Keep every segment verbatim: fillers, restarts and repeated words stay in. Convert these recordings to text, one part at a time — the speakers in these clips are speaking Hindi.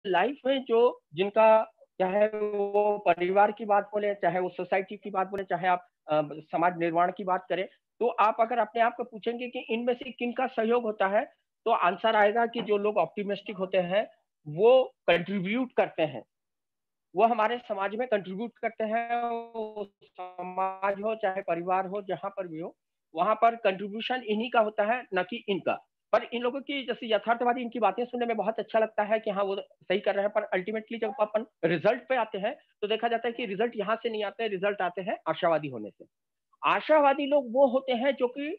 लाइफ में जो जिनका चाहे वो परिवार की बात बोले, चाहे वो सोसाइटी की बात बोले, चाहे आप अ, समाज निर्माण की बात करें, तो आप अगर अपने आप को पूछेंगे कि इनमें से किनका सहयोग होता है, तो आंसर आएगा कि जो लोग ऑप्टिमिस्टिक होते हैं, वो कंट्रीब्यूट करते हैं। वो हमारे समाज में कंट्रीब्यूट करते हैं, वो समाज हो चाहे परिवार हो, जहाँ पर भी हो, वहाँ पर कंट्रीब्यूशन इन्हीं का होता है, ना कि इनका। पर इन लोगों की जैसे यथार्थवादी इनकी बातें सुनने में बहुत अच्छा लगता है कि हाँ, वो सही कर रहे हैं, पर अल्टीमेटली जब अपन रिजल्ट पे आते हैं, तो देखा जाता है कि रिजल्ट यहाँ से नहीं आते हैं, रिजल्ट आते हैं आशावादी होने से। आशावादी लोग वो होते हैं जो कि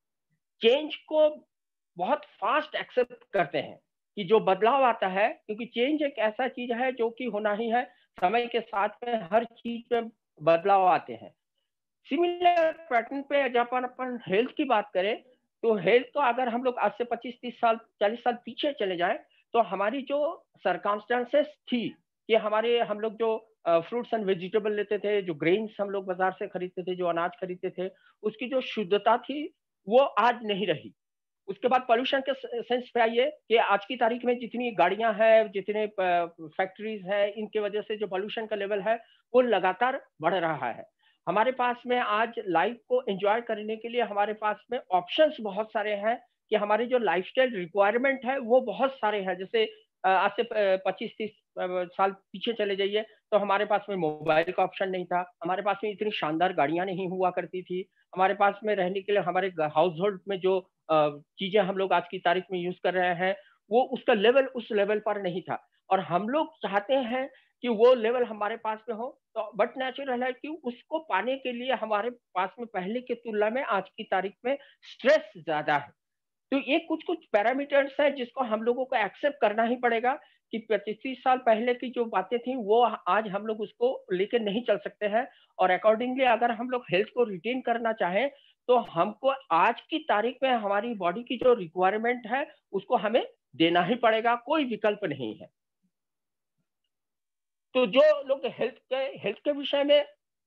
चेंज को बहुत फास्ट एक्सेप्ट करते हैं कि जो बदलाव आता है, क्योंकि चेंज एक ऐसा चीज है जो कि होना ही है, समय के साथ में हर चीज में बदलाव आते हैं। सिमिलर पैटर्न पे जब अपन अपन हेल्थ की बात करें, तो हेल्थ तो अगर हम लोग आज से पच्चीस तीस साल चालीस साल पीछे चले जाएं, तो हमारी जो सरकमस्टेंसेस थी कि हमारे हम लोग जो फ्रूट्स एंड वेजिटेबल लेते थे, जो ग्रेन्स हम लोग बाजार से खरीदते थे, जो अनाज खरीदते थे, उसकी जो शुद्धता थी वो आज नहीं रही। उसके बाद पॉल्यूशन के सेंस पे आइए कि आज की तारीख में जितनी गाड़ियां हैं, जितने फैक्ट्रीज हैं, इनके वजह से जो पॉल्यूशन का लेवल है वो लगातार बढ़ रहा है। हमारे पास में आज लाइफ को एंजॉय करने के लिए हमारे पास में ऑप्शंस बहुत सारे हैं कि हमारी जो लाइफस्टाइल रिक्वायरमेंट है वो बहुत सारे हैं। जैसे अ, आज से पच्चीस तीस साल पीछे चले जाइए, तो हमारे पास में मोबाइल का ऑप्शन नहीं था, हमारे पास में इतनी शानदार गाड़ियां नहीं हुआ करती थी, हमारे पास में रहने के लिए हमारे हाउस होल्ड में जो चीजें हम लोग आज की तारीख में यूज कर रहे हैं, वो उसका लेवल उस लेवल पर नहीं था। और हम लोग चाहते हैं कि वो लेवल हमारे पास में हो, तो बट नेचुरल है कि उसको पाने के लिए हमारे पास में पहले की तुलना में आज की तारीख में स्ट्रेस ज्यादा है। तो ये कुछ कुछ पैरामीटर्स है जिसको हम लोगों को एक्सेप्ट करना ही पड़ेगा कि पच्चीस तीस साल पहले की जो बातें थी वो आज हम लोग उसको लेकर नहीं चल सकते हैं। और अकॉर्डिंगली अगर हम लोग हेल्थ को रिटेन करना चाहें, तो हमको आज की तारीख में हमारी बॉडी की जो रिक्वायरमेंट है उसको हमें देना ही पड़ेगा, कोई विकल्प नहीं है। तो जो लोग हेल्थ के हेल्थ के विषय में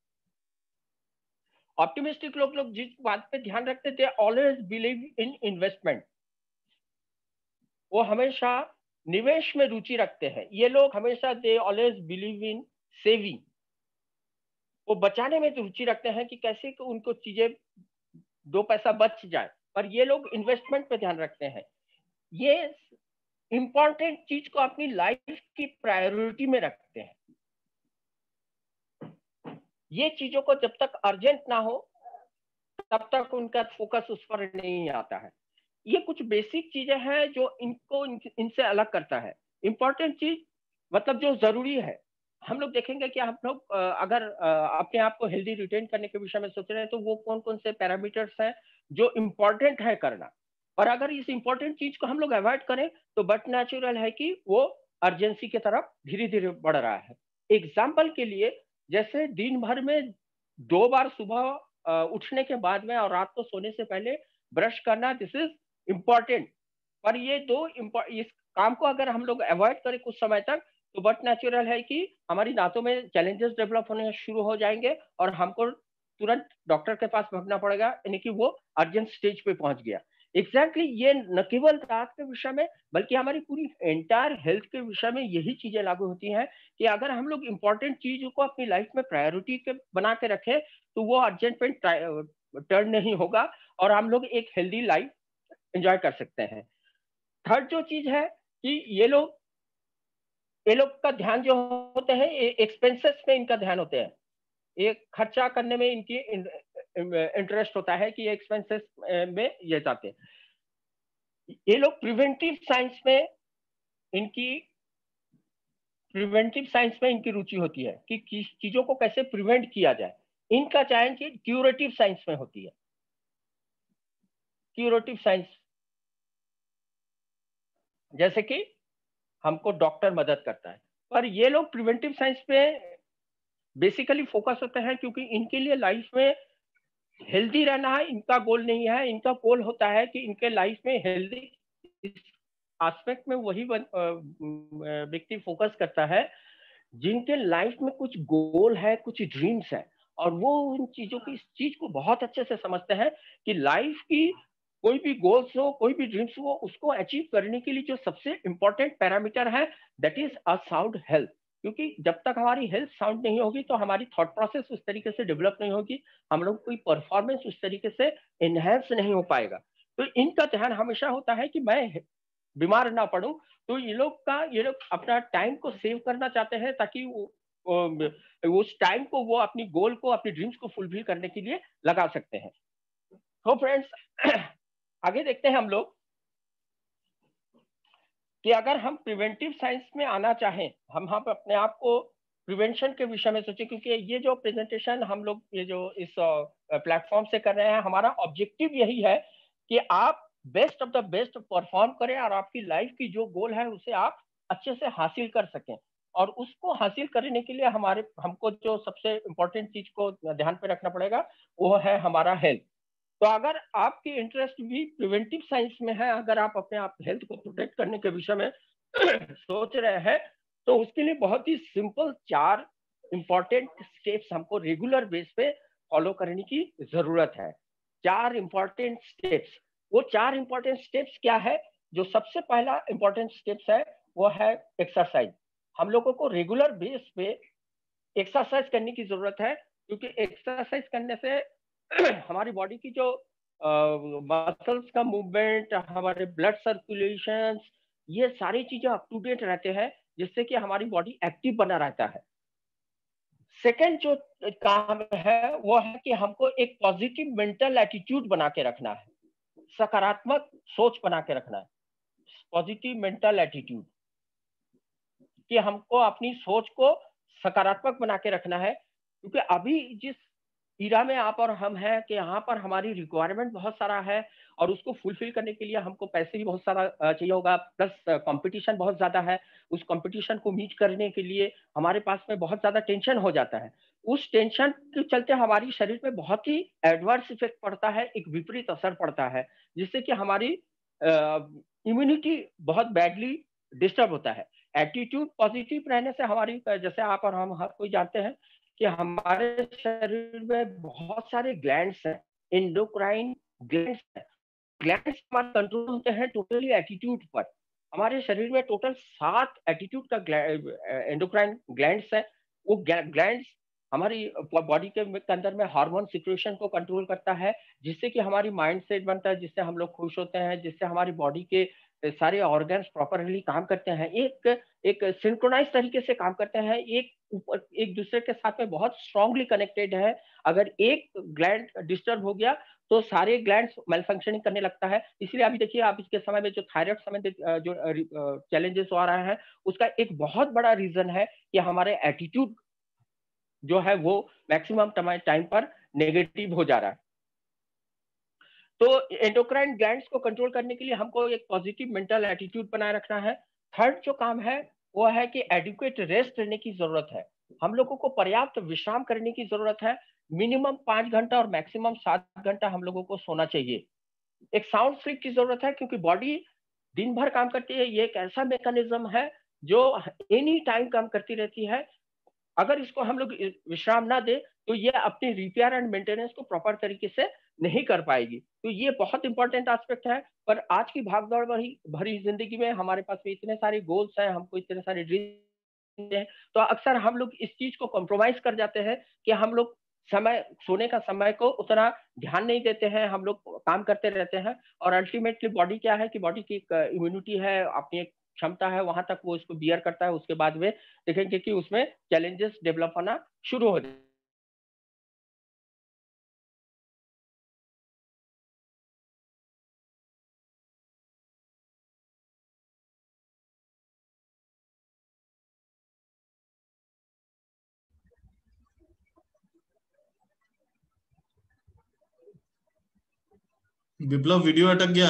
ऑप्टिमिस्टिक लोग लोग जिस बात पे ध्यान रखते थे, ऑलवेज बिलीव इन इन्वेस्टमेंट, वो हमेशा निवेश में रुचि रखते हैं। ये लोग हमेशा they always believe in saving, वो बचाने में रुचि रखते हैं कि कैसे कि उनको चीजें दो पैसा बच जाए, पर ये लोग इन्वेस्टमेंट पे ध्यान रखते हैं। ये इंपॉर्टेंट चीज को अपनी लाइफ की प्रायोरिटी में रखते हैं। ये चीजों को जब तक अर्जेंट ना हो तब तक उनका फोकस उस पर नहीं आता है। ये कुछ बेसिक चीजें हैं जो इनको इन, इनसे अलग करता है। इंपॉर्टेंट चीज मतलब जो जरूरी है, हम लोग देखेंगे कि हम लोग अगर अपने आप को हेल्दी रिटेन करने के विषय में सोच रहे हैं, तो वो कौन कौन से पैरामीटर्स हैं जो इम्पोर्टेंट है करना। और अगर इस इंपॉर्टेंट चीज को हम लोग अवॉइड करें, तो बट नेचुरल है कि वो अर्जेंसी की तरफ धीरे धीरे बढ़ रहा है। एग्जाम्पल के लिए, जैसे दिन भर में दो बार सुबह उठने के बाद में और रात को सोने से पहले ब्रश करना, दिस इज इम्पॉर्टेंट। पर ये दो इस काम को अगर हम लोग अवॉइड करें कुछ समय तक, तो बट नेचुरल है कि हमारी दांतों में चैलेंजेस डेवलप होने शुरू हो जाएंगे और हमको तुरंत डॉक्टर के पास भागना पड़ेगा, यानी कि वो अर्जेंट स्टेज पे पहुंच गया। एग्जैक्टली exactly, ये न केवल दांत के विषय में बल्कि हमारी पूरी एंटायर हेल्थ के विषय में यही चीजें लागू होती हैं कि अगर हम लोग इंपॉर्टेंट चीजों को अपनी लाइफ में प्रायोरिटी के बना के रखें, तो वो अर्जेंट पे टर्न नहीं होगा और हम लोग एक हेल्दी लाइफ एंजॉय कर सकते हैं। थर्ड जो चीज है कि ये लोग ये लोग का ध्यान जो होते हैं, एक्सपेंसेस में इनका ध्यान होते हैं, ये खर्चा करने में इनकी इंटरेस्ट होता है कि एक्सपेंसेस में ये जाते हैं। ये लोग प्रिवेंटिव साइंस में इनकी प्रिवेंटिव साइंस में इनकी रुचि होती है कि किस चीजों को कैसे प्रिवेंट किया जाए। इनका चयन चीज क्यूरेटिव साइंस में होती है। क्यूरेटिव साइंस जैसे कि हमको डॉक्टर मदद करता है, पर ये लोग प्रिवेंटिव साइंस पे बेसिकली फोकस होते हैं क्योंकि इनके लिए लाइफ में हेल्दी रहना है इनका गोल नहीं है। इनका गोल होता है कि इनके लाइफ में हेल्दी एस्पेक्ट में वही व्यक्ति फोकस करता है जिनके लाइफ में कुछ गोल है, कुछ ड्रीम्स है, और वो उन चीजों की इस चीज को बहुत अच्छे से समझते हैं कि लाइफ की कोई भी गोल्स हो, कोई भी ड्रीम्स हो, उसको अचीव करने के लिए जो सबसे इंपॉर्टेंट पैरामीटर है that is a sound health. क्योंकि जब तक हमारी हेल्थ साउंड नहीं होगी तो हमारी थॉट प्रोसेस उस तरीके से डेवलप नहीं होगी, हम लोग कोई परफॉर्मेंस उस तरीके से एनहेंस नहीं हो पाएगा। तो इनका ध्यान हमेशा होता है कि मैं बीमार ना पड़ूं। तो ये लोग का ये लोग अपना टाइम को सेव करना चाहते हैं ताकि वो, वो उस टाइम को वो अपनी गोल को, अपनी ड्रीम्स को फुलफिल करने के लिए लगा सकते हैं। तो फ्रेंड्स आगे देखते हैं हम लोग कि अगर हम प्रिवेंटिव साइंस में आना चाहें, हम हम अपने आप को प्रिवेंशन के विषय में सोचें, क्योंकि ये जो प्रेजेंटेशन हम लोग ये जो इस प्लेटफॉर्म से कर रहे हैं, हमारा ऑब्जेक्टिव यही है कि आप best of the best perform करें और आपकी लाइफ की जो गोल है उसे आप अच्छे से हासिल कर सकें। और उसको हासिल करने के लिए हमारे हमको जो सबसे इम्पोर्टेंट चीज को ध्यान पे रखना पड़ेगा वो है हमारा हेल्थ। तो अगर आपकी इंटरेस्ट भी प्रिवेंटिव साइंस में है, अगर आप अपने आप हेल्थ को प्रोटेक्ट करने के विषय में सोच रहे हैं, तो उसके लिए बहुत ही सिंपल चार इंपॉर्टेंट स्टेप्स हमको रेगुलर बेस पे फॉलो करने की जरूरत है। चार इंपॉर्टेंट स्टेप्स। वो चार इंपॉर्टेंट स्टेप्स क्या है? जो सबसे पहला इंपॉर्टेंट स्टेप्स है वो है एक्सरसाइज। हम लोगों को रेगुलर बेस पे एक्सरसाइज करने की जरूरत है, क्योंकि एक्सरसाइज करने से हमारी बॉडी की जो मसल्स का मूवमेंट, हमारे ब्लड सर्कुलेशन, ये सारी चीजें अप टू डेट रहते हैं, जिससे कि हमारी बॉडी एक्टिव बना रहता है। सेकेंड जो काम है वो है कि हमको एक पॉजिटिव मेंटल एटीट्यूड बना के रखना है, सकारात्मक सोच बना के रखना है। पॉजिटिव मेंटल एटीट्यूड कि हमको अपनी सोच को सकारात्मक बना के रखना है, क्योंकि अभी जिस इरा में आप और हम हैं कि यहाँ पर हमारी रिक्वायरमेंट बहुत सारा है और उसको फुलफिल करने के लिए हमको पैसे भी बहुत सारा चाहिए होगा, प्लस कंपटीशन बहुत ज्यादा है। उस कंपटीशन को मीट करने के लिए हमारे पास में बहुत ज्यादा टेंशन हो जाता है। उस टेंशन के चलते हमारी शरीर में बहुत ही एडवर्स इफेक्ट पड़ता है, एक विपरीत असर पड़ता है, जिससे कि हमारी इम्यूनिटी बहुत बैडली डिस्टर्ब होता है। एटीट्यूड पॉजिटिव रहने से हमारी, जैसे आप और हम हर कोई जानते हैं कि हमारे शरीर में बहुत सारे ग्लैंड्स हैं, एंडोक्राइन ग्लैंड्स हैं। ग्लैंड्स हमारे कंट्रोल होते हैं टोटली एटीट्यूड पर। हमारे शरीर में टोटल सात एटीट्यूड का एंडोक्राइन ग्लैंड्स है। वो ग्लैंड्स हमारी बॉडी के अंदर में हार्मोन सिक्रेशन को कंट्रोल करता है, जिससे कि हमारी माइंड सेट बनता है, जिससे हम लोग खुश होते हैं, जिससे हमारी बॉडी के सारे ऑर्गन्स प्रॉपरली काम करते हैं, एक एक सिंक्रोनाइज तरीके से काम करते हैं, एक ऊपर एक दूसरे के साथ में बहुत स्ट्रांगली कनेक्टेड है। अगर एक ग्लैंड डिस्टर्ब हो गया तो सारे ग्लैंड्स मैलफंक्शनिंग करने लगता है। इसलिए अभी देखिए, आप इसके समय में जो थायराइड संबंधित जो चैलेंजेस आ रहा है, उसका एक बहुत बड़ा रीजन है कि हमारे एटीट्यूड जो है वो मैक्सिमम टाइम पर नेगेटिव हो जा रहा है। तो एंडोक्राइन ग्लैंड्स को कंट्रोल करने के लिए हमको एक पॉजिटिव मेंटल एटीट्यूड बनाए रखना है। थर्ड जो काम है वो है कि एडिक्वेट रेस्ट लेने की जरूरत है। हम लोगों को पर्याप्त विश्राम करने की जरूरत है। मिनिमम पांच घंटा और मैक्सिमम सात घंटा हम लोगों को सोना चाहिए। एक साउंड स्लीप की जरूरत है, क्योंकि बॉडी दिन भर काम करती है। ये एक ऐसा मैकेनिज्म है जो एनी टाइम काम करती रहती है। अगर इसको हम लोग विश्राम ना दे तो ये अपनी रिपेयर एंड मेंटेनेंस को प्रॉपर तरीके से नहीं कर पाएगी। तो ये बहुत इंपॉर्टेंट एस्पेक्ट है। पर आज की भागदौड़ भरी भरी जिंदगी में हमारे पास में इतने सारे गोल्स हैं, हमको इतने सारे ड्रीम्स हैं, तो अक्सर हम लोग इस चीज को कॉम्प्रोमाइज कर जाते हैं कि हम लोग समय, सोने का समय को उतना ध्यान नहीं देते हैं, हम लोग काम करते रहते हैं। और अल्टीमेटली बॉडी क्या है कि बॉडी की एक इम्यूनिटी है, अपनी एक क्षमता है, वहां तक वो इसको बियर करता है। उसके बाद में देखेंगे कि उसमें चैलेंजेस डेवलप होना शुरू हो जाए। विप्लव वीडियो अटक गया।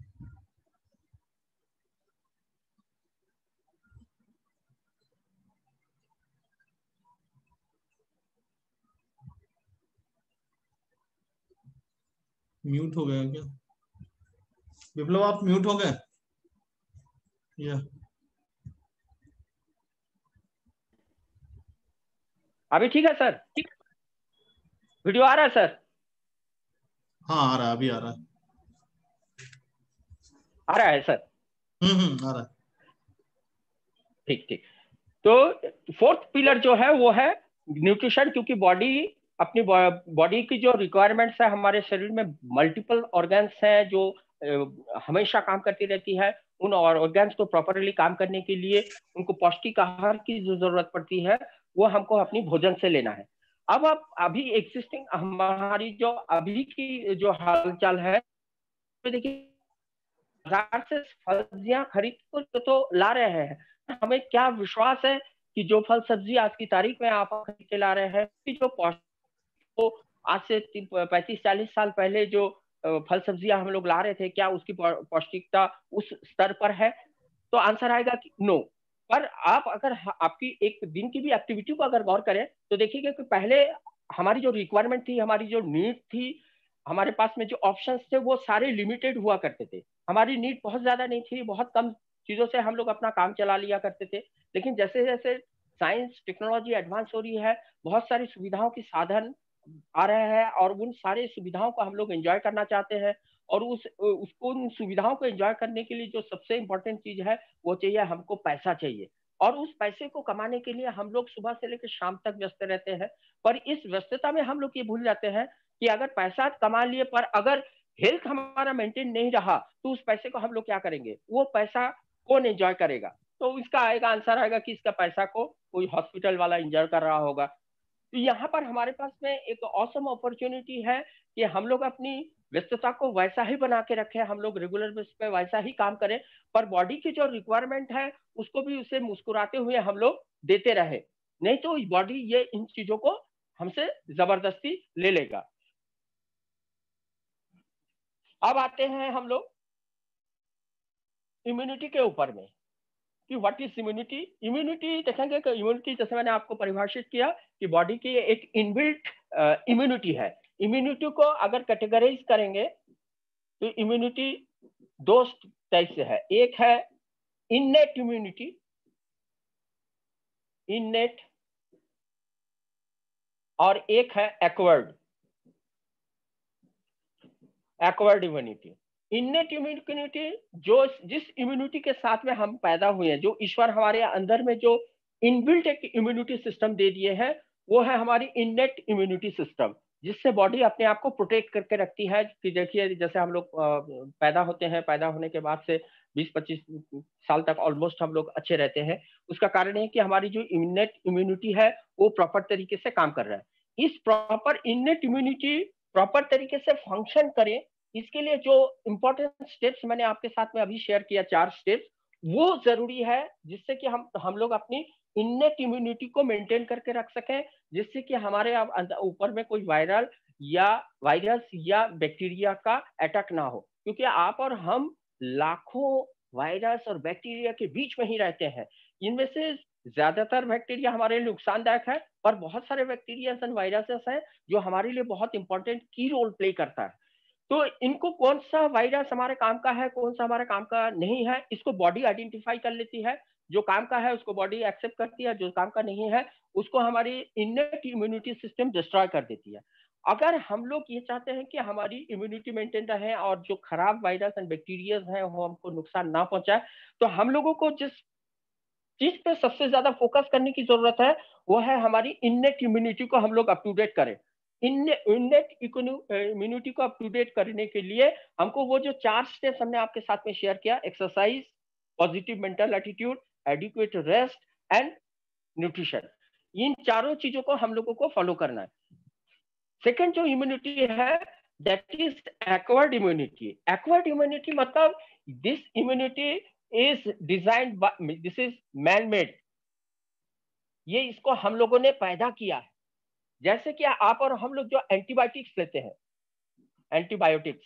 म्यूट हो गया क्या विप्लव? आप म्यूट हो गए या अभी ठीक है सर? वीडियो आ रहा है सर? हाँ आ रहा है, अभी आ रहा है। आ रहा है सर? हम्म हम्म आ रहा है। ठीक ठीक। तो फोर्थ पिलर जो है वो है न्यूट्रिशन, क्योंकि बॉडी अपनी बॉडी की जो रिक्वायरमेंट्स है, हमारे शरीर में मल्टीपल ऑर्गन्स हैं जो अ, हमेशा काम करती रहती है। उन ऑर्गन्स को प्रॉपरली काम करने के लिए उनको पौष्टिक आहार की जो जरूरत पड़ती है वो हमको अपनी भोजन से लेना है। अब आप अभी एग्जिस्टिंग हमारी जो अभी की जो हालचाल है, तो देखिए बाजार से सब्जियां खरीद कर तो, तो ला रहे हैं, हमें क्या विश्वास है कि जो फल सब्जी आज की तारीख में आप खरीद के ला रहे हैं कि जो तो आज से पैंतीस चालीस साल पहले जो फल सब्जियां हम लोग ला रहे थे, क्या उसकी पौष्टिकता उस स्तर पर है? तो आंसर आएगा कि नो। पर आप अगर आपकी एक दिन की भी एक्टिविटी को अगर गौर करें तो देखिएगा कि पहले हमारी जो रिक्वायरमेंट थी, हमारी जो नीड थी, हमारे पास में जो ऑप्शंस थे वो सारे लिमिटेड हुआ करते थे। हमारी नीड बहुत ज्यादा नहीं थी, बहुत कम चीजों से हम लोग अपना काम चला लिया करते थे। लेकिन जैसे जैसे साइंस टेक्नोलॉजी एडवांस हो रही है, बहुत सारी सुविधाओं की साधन आ रहे हैं और उन सारी सुविधाओं को हम लोग एंजॉय करना चाहते हैं। और उस उसको उन सुविधाओं को एंजॉय करने के लिए जो सबसे इंपॉर्टेंट चीज है वो चाहिए, हमको पैसा चाहिए। और उस पैसे को कमाने के लिए हम लोग सुबह से लेकर शाम तक व्यस्त रहते हैं। पर इस व्यस्तता में हम लोग ये भूल जाते हैं कि अगर पैसा कमा लिए पर अगर हेल्थ हमारा मेंटेन नहीं रहा तो उस पैसे को हम लोग क्या करेंगे? वो पैसा कौन एंजॉय करेगा? तो इसका आएगा आंसर आएगा कि इसका पैसा को कोई हॉस्पिटल वाला एंजॉय कर रहा होगा। तो यहाँ पर हमारे पास में एक ऑसम अपॉर्चुनिटी है कि हम लोग अपनी व्यस्तता को वैसा ही बना के रखें, हम लोग रेगुलर बेस पे वैसा ही काम करें, पर बॉडी की जो रिक्वायरमेंट है उसको भी उसे मुस्कुराते हुए हम लोग देते रहे। नहीं तो बॉडी ये इन चीजों को हमसे जबरदस्ती ले लेगा। अब आते हैं हम लोग इम्यूनिटी के ऊपर में कि व्हाट इज इम्यूनिटी। इम्यूनिटी देखेंगे कि इम्यूनिटी जैसे मैंने आपको परिभाषित किया कि बॉडी की एक इनबिल्ट इम्यूनिटी है। इम्यूनिटी को अगर कैटेगराइज करेंगे तो इम्यूनिटी दो टाइप से है। एक है इननेट इम्यूनिटी, इननेट, और एक है acquired, acquired immunity. Innate immunity जो जिस इम्यूनिटी के साथ में हम पैदा हुए हैं, जो ईश्वर हमारे अंदर में जो इनबिल्ट एक इम्यूनिटी सिस्टम दे दिए हैं, वो है हमारी इननेट इम्यूनिटी सिस्टम, जिससे बॉडी अपने आप को प्रोटेक्ट करके रखती है। कि देखिए जैसे हम लोग पैदा होते हैं, पैदा होने के बाद से बीस पच्चीस साल तक ऑलमोस्ट हम लोग अच्छे रहते हैं। उसका कारण है कि हमारी जो इननेट इम्यूनिटी है वो प्रॉपर तरीके से काम कर रहा है। इस प्रॉपर इननेट इम्यूनिटी प्रॉपर तरीके से फंक्शन करे, इसके लिए जो इंपॉर्टेंट स्टेप्स मैंने आपके साथ में अभी शेयर किया, चार स्टेप्स, वो जरूरी है जिससे कि हम हम लोग अपनी इननेट इम्यूनिटी को मेंटेन करके रख सकें, जिससे कि हमारे ऊपर में कोई वायरल या वायरस या बैक्टीरिया का अटैक ना हो। क्योंकि आप और हम लाखों वायरस और बैक्टीरिया के बीच में ही रहते हैं। इनमें से ज्यादातर बैक्टीरिया हमारे लिए नुकसानदायक है, पर बहुत सारे बैक्टीरिया एंड वायरसेस हैं जो हमारे लिए बहुत इंपॉर्टेंट की रोल प्ले करता है। तो इनको कौन सा वायरस हमारे काम का है, कौन सा हमारे काम का नहीं है, इसको बॉडी आइडेंटिफाई कर लेती है। जो काम का है उसको बॉडी एक्सेप्ट करती है, जो काम का नहीं है उसको हमारी इननेट इम्यूनिटी सिस्टम डिस्ट्रॉय कर देती है। अगर हम लोग ये चाहते हैं कि हमारी इम्यूनिटी मेंटेन रहे और जो खराब वायरस एंड बैक्टीरिया हैं वो हमको नुकसान ना पहुंचाए, तो हम लोगों को जिस चीज पे सबसे ज्यादा फोकस करने की जरूरत है वो है हमारी इननेट इम्यूनिटी को हम लोग अप टू डेट करें। इननेट इम्यूनिटी को अप टू डेट करने के लिए हमको वो जो चार स्टेप्स हमने आपके साथ में शेयर किया, exercise, positive mental attitude, adequate rest and nutrition, इन चारों चीजों को हम लोगों को फॉलो करना है। सेकेंड जो इम्यूनिटी है that is acquired immunity. Acquired immunity मतलब this immunity is designed, this is man made, ये इसको हम लोगों ने पैदा किया है। जैसे कि आप और हम लोग जो एंटीबायोटिक्स लेते हैं, एंटीबायोटिक्स,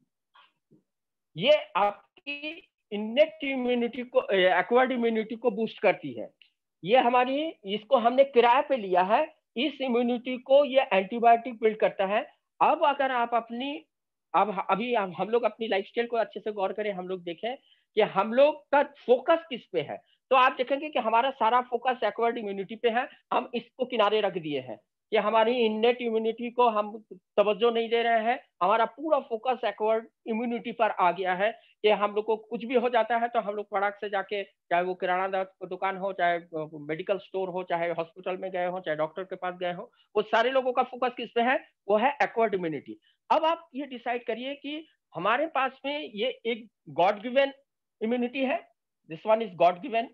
ये आपकी इननेट इम्यूनिटी को, एक्वायर्ड इम्यूनिटी को बूस्ट करती है। ये हमारी, इसको हमने किराए पे लिया है, इस इम्यूनिटी को ये एंटीबायोटिक बिल्ड करता है। अब अगर आप अपनी, अब अभी हम लोग अपनी लाइफस्टाइल को अच्छे से गौर करें, हम लोग देखें कि हम लोग का फोकस किस पे है, तो आप देखेंगे कि हमारा सारा फोकस एक्वायर्ड इम्यूनिटी पे है, हम इसको किनारे रख दिए हैं। कि हमारी इननेट इम्यूनिटी को हम तवज्जो नहीं दे रहे हैं, हमारा पूरा फोकस एक्वायर्ड इम्यूनिटी पर आ गया है कि हम लोग को कुछ भी हो जाता है तो हम लोग फटाक से जाके, चाहे वो किराना दुकान हो, चाहे मेडिकल स्टोर हो, चाहे हॉस्पिटल में गए हो, चाहे डॉक्टर के पास गए हो, वो सारे लोगों का फोकस किस पे है? वो है एक्वायर्ड इम्यूनिटी। अब आप ये डिसाइड करिए कि हमारे पास में ये एक गॉड गिवन इम्यूनिटी है, this one is God given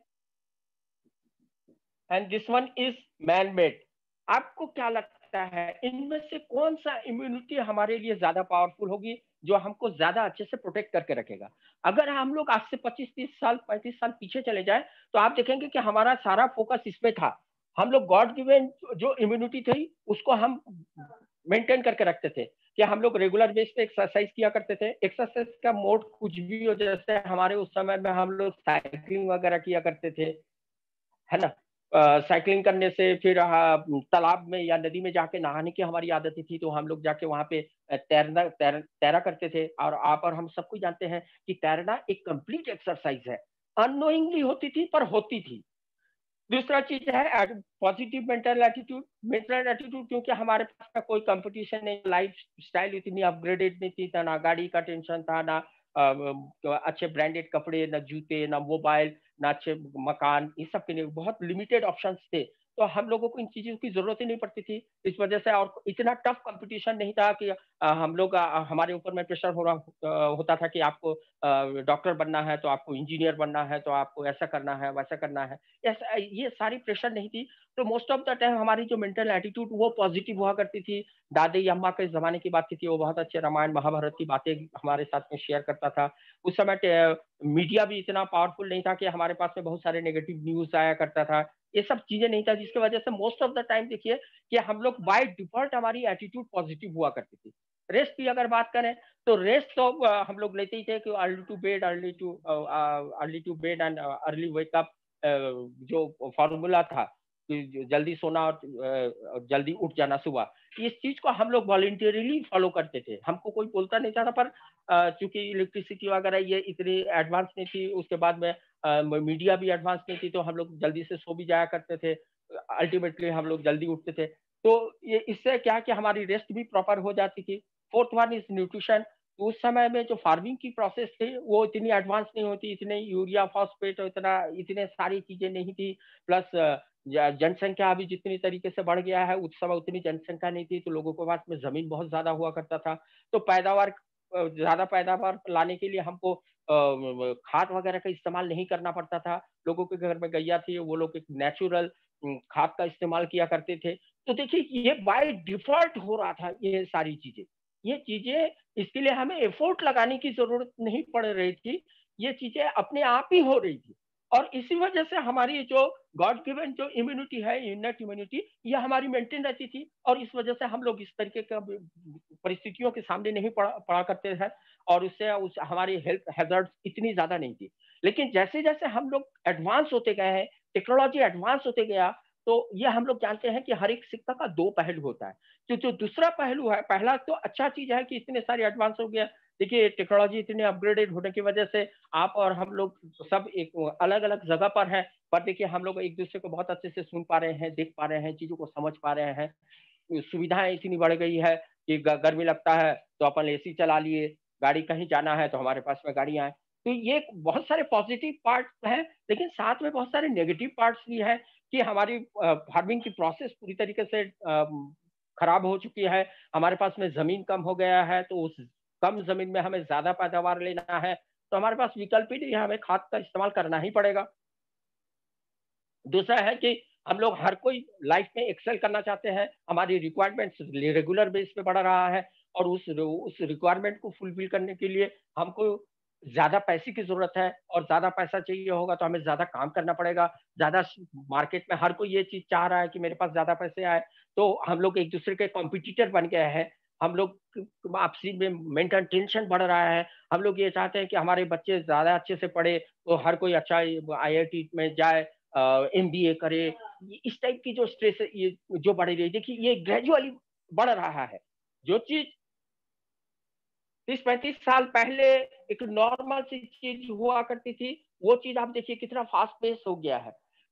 and this one is man made. आपको क्या लगता है इनमें से कौन सा इम्यूनिटी हमारे लिए ज्यादा पावरफुल होगी, जो हमको ज्यादा अच्छे से प्रोटेक्ट करके रखेगा? अगर हम लोग आज से पच्चीस तीस साल पैंतीस साल पीछे चले जाए तो आप देखेंगे कि हमारा सारा फोकस इसमें था। हम लोग गॉड गिवन जो इम्यूनिटी थी उसको हम मेंटेन करके रखते थे कि हम लोग रेगुलर बेस पे एक्सरसाइज किया करते थे। एक्सरसाइज का मोड कुछ भी हो, जैसे हमारे उस समय में हम लोग साइकिलिंग वगैरह किया करते थे, है ना। साइकिलिंग करने से फिर तालाब में या नदी में जाके नहाने की हमारी आदत थी, तो हम लोग जाके वहां पे तैरना तैर, तैरा करते थे। और आप और हम सबको जानते हैं कि तैरना एक कंप्लीट एक्सरसाइज है, अननोइंगली होती थी पर होती थी। दूसरा चीज है positive mental attitude. Mental attitude क्योंकि हमारे पास में कोई कंपटीशन नहीं, लाइफ स्टाइल इतनी अपग्रेडेड नहीं थी, ना गाड़ी का टेंशन था, ना अच्छे ब्रांडेड कपड़े, ना जूते, ना मोबाइल, ना अच्छे मकान, ये सब के लिए बहुत लिमिटेड ऑप्शंस थे। तो हम लोगों को इन चीजों की जरूरत ही नहीं पड़ती थी इस वजह से। और इतना टफ कंपटीशन नहीं था कि हम लोग हमारे ऊपर में प्रेशर हो रहा होता था कि आपको डॉक्टर बनना है तो आपको इंजीनियर बनना है, तो आपको ऐसा करना है वैसा करना है, ऐसा ये सारी प्रेशर नहीं थी। तो मोस्ट ऑफ द टाइम हमारी जो मेंटल एटीट्यूड वो पॉजिटिव हुआ करती थी। दादी अम्मा के जमाने की बात की थी, वो बहुत अच्छे रामायण महाभारत की बातें हमारे साथ में शेयर करता था। उस समय मीडिया भी इतना पावरफुल नहीं था कि हमारे पास में बहुत सारे नेगेटिव न्यूज आया करता था, ये सब चीजें नहीं था, जिसकी वजह से मोस्ट ऑफ द टाइम देखिए कि हम लोग बाय डिफॉल्ट हमारी एटीट्यूड पॉजिटिव हुआ करती थी। रेस्ट की अगर बात करें तो रेस्ट तो हम लोग लेते ही थे कि early to bed early to early to bed and early wake up, जो फॉर्मूला था कि जल्दी सोना और जल्दी उठ जाना सुबह, इस चीज को हम लोग वॉलंटियरली फॉलो करते थे। हमको कोई बोलता नहीं था, पर चूंकि इलेक्ट्रिसिटी वगैरह ये इतनी एडवांस नहीं थी, उसके बाद में मीडिया भी एडवांस नहीं थी, तो हम लोग जल्दी से सो भी जाया करते थे। अल्टीमेटली हम लोग जल्दी उठते थे, तो ये इससे क्या कि हमारी रेस्ट भी प्रॉपर हो जाती थी। Fourth one is nutrition. उस समय में जो फार्मिंग की प्रोसेस थी वो इतनी एडवांस नहीं होती, इतने यूरिया फॉस्फेट और इतना इतने सारी चीजें नहीं थी। प्लस जनसंख्या अभी जितनी तरीके से बढ़ गया है, उस समय उतनी जनसंख्या नहीं थी, तो लोगों के पास में जमीन बहुत ज्यादा हुआ करता था। तो पैदावार ज्यादा पैदावार लाने के लिए हमको खाद वगैरह का इस्तेमाल नहीं करना पड़ता था। लोगों के घर में गैया थी, वो लोग एक नेचुरल खाद का इस्तेमाल किया करते थे। तो देखिए ये बाय डिफॉल्ट हो रहा था ये सारी चीजें। ये चीजें इसके लिए हमें एफोर्ट लगाने की जरूरत नहीं पड़ रही थी, ये चीजें अपने आप ही हो रही थी। और इसी वजह से हमारी जो गॉड गिवन जो इम्यूनिटी है, इननेट इम्यूनिटी, ये हमारी मेंटेन रहती थी। और इस वजह से हम लोग इस तरीके का परिस्थितियों के सामने नहीं पड़ा पड़ा करते थे, और उससे उस हमारी हेल्थ हैजर्ड इतनी ज्यादा नहीं थी। लेकिन जैसे जैसे हम लोग एडवांस होते गए हैं, टेक्नोलॉजी एडवांस होते गया, तो ये हम लोग जानते हैं कि हर एक सिक्का का दो पहलू होता है। तो जो दूसरा पहलू है, पहला तो अच्छा चीज है कि इतने सारे एडवांस हो गया। देखिए टेक्नोलॉजी इतनी अपग्रेडेड होने की वजह से आप और हम लोग सब एक अलग अलग जगह पर हैं, पर देखिए हम लोग एक दूसरे को बहुत अच्छे से सुन पा रहे हैं, देख पा रहे हैं, चीजों को समझ पा रहे हैं। सुविधाएं इतनी बढ़ गई है कि गर्मी लगता है तो अपन एसी चला लिए, गाड़ी कहीं जाना है तो हमारे पास में गाड़ियां हैं। तो ये बहुत सारे पॉजिटिव पार्ट हैं, लेकिन साथ में बहुत सारे नेगेटिव पार्ट्स भी हैं कि हमारी फार्मिंग की प्रोसेस पूरी तरीके से खराब हो चुकी है। हमारे पास में जमीन कम हो गया है, तो उस कम जमीन में हमें ज्यादा पैदावार लेना है, तो हमारे पास विकल्प ही नहीं है, हमें खाद का इस्तेमाल करना ही पड़ेगा। दूसरा है कि हम लोग हर कोई लाइफ में एक्सेल करना चाहते हैं, हमारी रिक्वायरमेंट्स रेगुलर बेस पे बढ़ रहा है, और उस उस रिक्वायरमेंट को फुलफिल करने के लिए हमको ज्यादा पैसे की जरूरत है, और ज्यादा पैसा चाहिए होगा तो हमें ज्यादा काम करना पड़ेगा। ज्यादा मार्केट में हर कोई ये चीज चाह रहा है कि मेरे पास ज्यादा पैसे आए, तो हम लोग एक दूसरे के कॉम्पिटिटर बन गए हैं। हम लोग आपसी में मेंटल टेंशन बढ़ रहा है। हम लोग ये चाहते हैं कि हमारे बच्चे ज्यादा अच्छे से पढ़े, तो हर कोई अच्छा आई आई टी में जाए, एम बी ए करे। इस टाइप की जो स्ट्रेस ये जो बढ़ रही है, देखिए ये ग्रेजुअली बढ़ रहा है। जो चीज तीस पैंतीस साल पहले एक नॉर्मल सी चीज हुआ करती थी, वो चीज आप देखिए कितना फास्ट पेस हो गया है।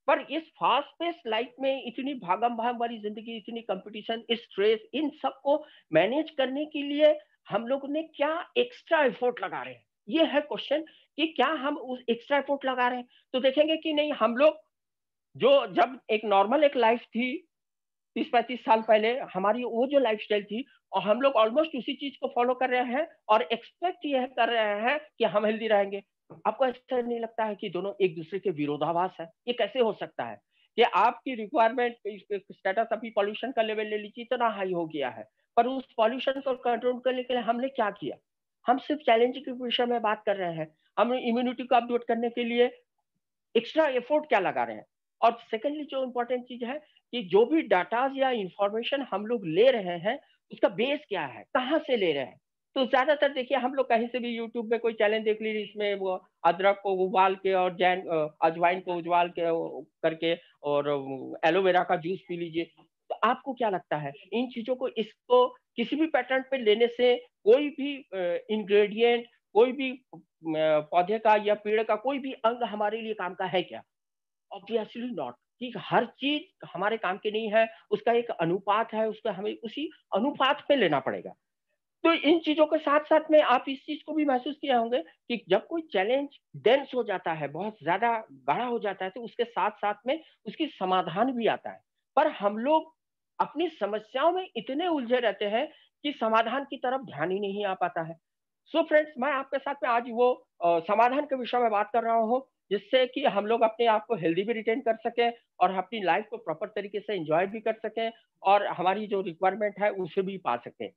पर इस फास्ट पेस लाइफ में इतनी भागम भाग वाली जिंदगी, इतनी कंपटीशन, स्ट्रेस, इन सबको मैनेज करने के लिए हम लोग ने क्या एक्स्ट्रा एफर्ट लगा रहे हैं, ये है क्वेश्चन, कि क्या हम उस एक्स्ट्रा एफर्ट लगा रहे हैं। तो देखेंगे कि नहीं, हम लोग जो जब एक नॉर्मल एक लाइफ थी तीस पैंतीस साल पहले, हमारी वो जो लाइफस्टाइल थी, और हम लोग ऑलमोस्ट उसी चीज को फॉलो कर रहे हैं और एक्सपेक्ट यह कर रहे हैं कि हम हेल्दी रहेंगे। आपको ऐसा नहीं लगता है कि दोनों एक दूसरे के विरोधाभास है? ये कैसे हो सकता है कि आपकी रिक्वायरमेंट स्टेटस, अभी पॉल्यूशन का लेवल ले लीजिए, इतना हाई हो गया है, पर उस पॉल्यूशन को कंट्रोल करने के लिए हमने क्या किया? हम सिर्फ चैलेंज के विषय में बात कर रहे हैं। हम इम्यूनिटी को अपडेट करने के लिए एक्स्ट्रा एफर्ट क्या लगा रहे हैं? और सेकेंडली जो इंपॉर्टेंट चीज है कि जो भी डाटाज या इंफॉर्मेशन हम लोग ले रहे हैं, उसका बेस क्या है, कहाँ से ले रहे हैं? तो ज्यादातर देखिए, हम लोग कहीं से भी यूट्यूब में कोई चैलेंज देख लीजिए, इसमें वो अदरक को उबाल के और जैन अजवाइन को उबाल के करके और एलोवेरा का जूस पी लीजिए। तो आपको क्या लगता है, इन चीजों को, इसको किसी भी पैटर्न पे लेने से कोई भी इंग्रेडिएंट, कोई भी पौधे का या पेड़ का कोई भी अंग हमारे लिए काम का है क्या? Obviously not. कि हर चीज हमारे काम की नहीं है, उसका एक अनुपात है, उसका हमें उसी अनुपात में लेना पड़ेगा। तो इन चीजों के साथ साथ में आप इस चीज को भी महसूस किए होंगे कि जब कोई चैलेंज डेंस हो जाता है, बहुत ज्यादा गाढ़ा हो जाता है, तो उसके साथ साथ में उसकी समाधान भी आता है। पर हम लोग अपनी समस्याओं में इतने उलझे रहते हैं कि समाधान की तरफ ध्यान ही नहीं आ पाता है। सो फ्रेंड्स, मैं आपके साथ में आज वो अ, समाधान के विषय में बात कर रहा हूँ, जिससे कि हम लोग अपने आप को हेल्दी भी रिटेन कर सकें और अपनी लाइफ को प्रॉपर तरीके से एंजॉय भी कर सकें और हमारी जो रिक्वायरमेंट है उसे भी पा सकें।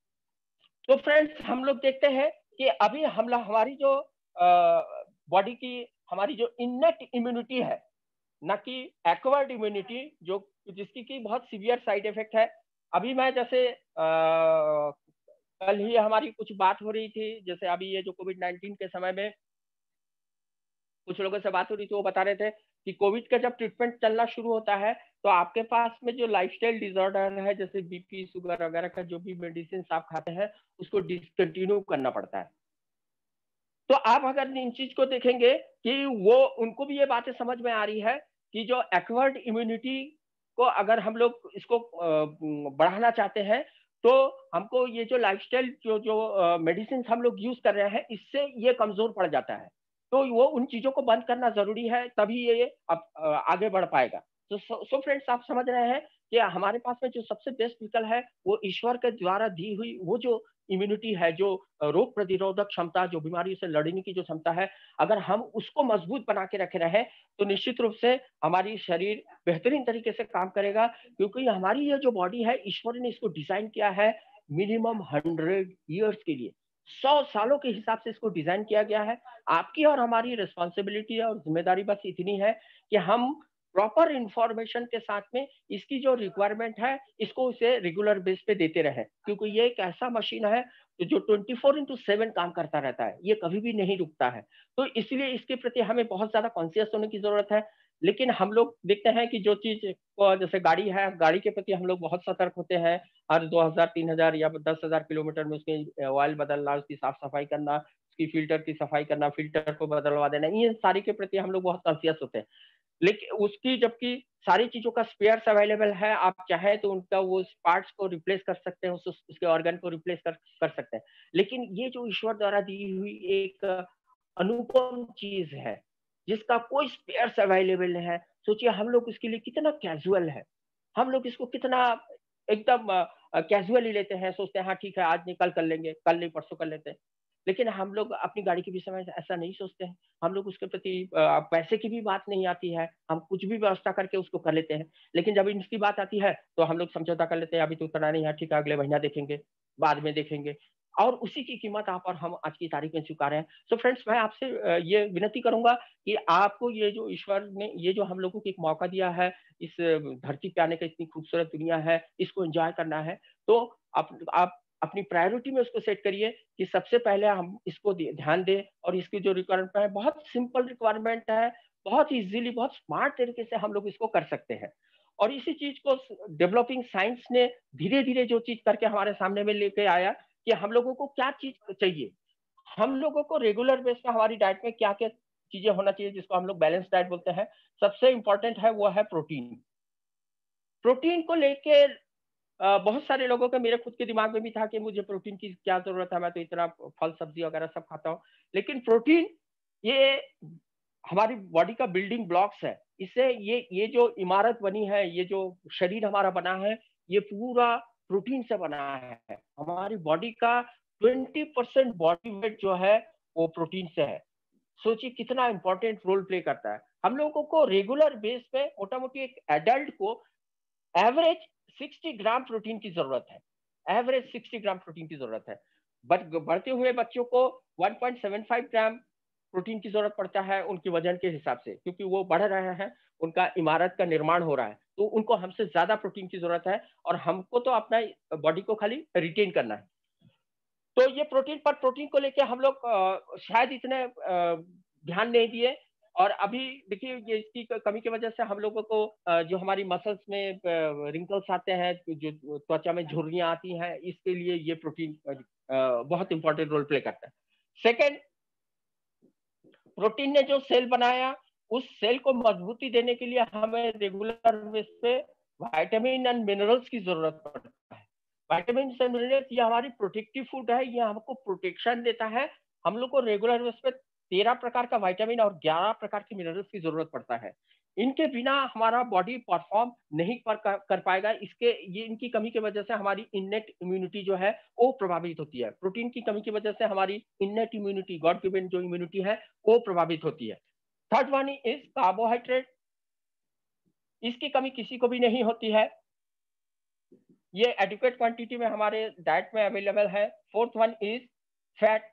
तो फ्रेंड्स, हम लोग देखते हैं कि अभी हम लोग हमारी जो बॉडी की, हमारी जो इननेट इम्यूनिटी है, ना कि एक्वायर्ड इम्यूनिटी, जो जिसकी की बहुत सीवियर साइड इफेक्ट है। अभी मैं जैसे आ, कल ही हमारी कुछ बात हो रही थी, जैसे अभी ये जो कोविड नाइन्टीन के समय में कुछ लोगों से बात हो रही थी, वो बता रहे थे कि कोविड का जब ट्रीटमेंट चलना शुरू होता है, तो आपके पास में जो लाइफस्टाइल डिसऑर्डर है, जैसे बीपी, शुगर वगैरह का जो भी मेडिसिन आप खाते हैं, उसको डिसकंटिन्यू करना पड़ता है। तो आप अगर इन चीज को देखेंगे कि वो, उनको भी ये बातें समझ में आ रही है कि जो एक्वायर्ड इम्यूनिटी को अगर हम लोग इसको बढ़ाना चाहते हैं, तो हमको ये जो लाइफस्टाइल जो जो मेडिसिन हम लोग यूज कर रहे हैं, इससे ये कमजोर पड़ जाता है। तो वो उन चीजों को बंद करना जरूरी है, तभी ये अब आगे बढ़ पाएगा। तो सो फ्रेंड्स, आप समझ रहे हैं कि हमारे पास में जो सबसे बेस्ट विकल्प है, वो ईश्वर के द्वारा दी हुई वो जो इम्यूनिटी है, जो रोग प्रतिरोधक क्षमता, जो बीमारी से लड़ने की जो क्षमता है, अगर हम उसको मजबूत बना के रखे रहे, तो निश्चित रूप से हमारी शरीर बेहतरीन तरीके से काम करेगा। क्योंकि हमारी ये जो बॉडी है, ईश्वर ने इसको डिजाइन किया है मिनिमम हंड्रेड ईयर्स के लिए, सौ सालों के हिसाब से इसको डिजाइन किया गया है। आपकी और हमारी रिस्पॉन्सिबिलिटी और जिम्मेदारी बस इतनी है कि हम प्रॉपर इंफॉर्मेशन के साथ में इसकी जो रिक्वायरमेंट है, इसको उसे रेगुलर बेस पे देते रहे। क्योंकि ये एक ऐसा मशीन है जो ट्वेंटी फोर इंटू सेवन काम करता रहता है, ये कभी भी नहीं रुकता है। तो इसलिए इसके प्रति हमें बहुत ज्यादा कॉन्शियस होने की जरूरत है। लेकिन हम लोग देखते हैं कि जो चीज, जैसे गाड़ी है, गाड़ी के प्रति हम लोग बहुत सतर्क होते हैं। हर दो हजार तीन हजार या दस हजार किलोमीटर में उसके ऑयल बदलना, उसकी साफ सफाई करना, उसकी फिल्टर की सफाई करना, फिल्टर को बदलवा देना, ये सारी के प्रति हम लोग बहुत कॉन्शियस होते हैं। लेकिन उसकी, जबकि सारी चीजों का स्पेयर्स अवेलेबल है, आप चाहें तो उनका वो पार्ट्स को रिप्लेस कर सकते हैं, उस, उसके ऑर्गन को रिप्लेस कर कर सकते हैं। लेकिन ये जो ईश्वर द्वारा दी हुई एक अनुपम चीज है, जिसका कोई स्पेयर्स अवेलेबल है, सोचिए हम लोग इसके लिए कितना कैजुअल है। हम लोग इसको कितना एकदम कैजुअली लेते हैं, सोचते हैं हाँ ठीक है, आज नहीं कल कर लेंगे, कल नहीं परसों कर लेते हैं। लेकिन हम लोग अपनी गाड़ी के विषय में ऐसा नहीं सोचते हैं। हम लोग उसके प्रति पैसे की भी बात नहीं आती है, हम कुछ भी व्यवस्था करके उसको कर लेते हैं। लेकिन जब इसकी बात आती है, तो हम लोग समझौता कर लेते हैं, अभी तो उतना नहीं है, ठीक है, अगले महीना देखेंगे, बाद में देखेंगे। और उसी की कीमत आप और हम आज की तारीख में चुका रहे हैं। सो so फ्रेंड्स, मैं आपसे ये विनती करूंगा कि आपको ये जो ईश्वर ने ये जो हम लोगों को एक मौका दिया है, इस धरती पे आने का, इतनी खूबसूरत दुनिया है, इसको एंजॉय करना है, तो आप आप अपनी प्रायोरिटी में उसको सेट करिए कि सबसे पहले हम इसको ध्यान दें। और इसकी जो रिक्वायरमेंट है, बहुत सिंपल रिक्वायरमेंट है, बहुत इजीली, बहुत स्मार्ट तरीके से हम लोग इसको कर सकते हैं। और इसी चीज को डेवलपिंग साइंस ने धीरे धीरे जो चीज करके हमारे सामने में लेके आया कि हम लोगों को क्या चीज चाहिए, हम लोगों को रेगुलर बेस पे हमारी डाइट में क्या क्या चीजें होना चाहिए जिसको हम लोग बैलेंस डाइट बोलते हैं। सबसे इंपॉर्टेंट है वो है प्रोटीन। प्रोटीन को लेके अ, बहुत सारे लोगों के, मेरे खुद के दिमाग में भी था कि मुझे प्रोटीन की क्या जरूरत है, मैं तो इतना फल सब्जी वगैरह सब खाता हूँ। लेकिन प्रोटीन ये हमारी बॉडी का बिल्डिंग ब्लॉक्स है। इससे ये ये जो इमारत बनी है, ये जो शरीर हमारा बना है, ये पूरा प्रोटीन से बना है। हमारी बॉडी का ट्वेंटी परसेंट बॉडी वेट जो है वो प्रोटीन से है। सोचिए कितना इंपॉर्टेंट रोल प्ले करता है। हम लोगों को रेगुलर बेस पे मोटा मोटी एक एडल्ट को एवरेज साठ ग्राम प्रोटीन की जरूरत है। एवरेज साठ ग्राम प्रोटीन की जरूरत है। बट बढ़ते हुए बच्चों को एक पॉइंट सात पाँच ग्राम प्रोटीन की जरूरत पड़ता है उनके वजन के हिसाब से, क्योंकि वो बढ़ रहे हैं, उनका इमारत का निर्माण हो रहा है, तो उनको हमसे ज्यादा प्रोटीन की जरूरत है और हमको तो अपना बॉडी को खाली रिटेन करना है। तो ये प्रोटीन पर प्रोटीन को लेके हम लोग शायद इतने ध्यान नहीं दिए। और अभी देखिए ये इसकी कमी की वजह से हम लोगों को जो हमारी मसल्स में रिंकल्स आते हैं, जो त्वचा में झुर्रियां आती हैं, इसके लिए ये प्रोटीन बहुत इंपॉर्टेंट रोल प्ले करता है। सेकेंड, प्रोटीन ने जो सेल बनाया, उस सेल को मजबूती देने के लिए हमें रेगुलर बेस पे विटामिन एंड मिनरल्स की जरूरत पड़ता है। विटामिन एंड मिनरल्स ये हमारी प्रोटेक्टिव फूड है, ये हमको प्रोटेक्शन देता है। हम लोग को रेगुलर बेस पे तेरह प्रकार का विटामिन और ग्यारह प्रकार के मिनरल्स की जरूरत पड़ता है। इनके बिना हमारा बॉडी परफॉर्म नहीं कर, कर पाएगा। इसके ये इनकी कमी की वजह से हमारी इननेट इम्यूनिटी जो है वो प्रभावित होती है। प्रोटीन की कमी की वजह से हमारी इननेट इम्यूनिटी, गॉड गिवन जो इम्यूनिटी है, वो प्रभावित होती है। Third one is carbohydrate. इसकी कमी किसी को भी नहीं होती है, ये एडिक्वेट क्वांटिटी में हमारे डाइट में अवेलेबल है। Fourth one is fat.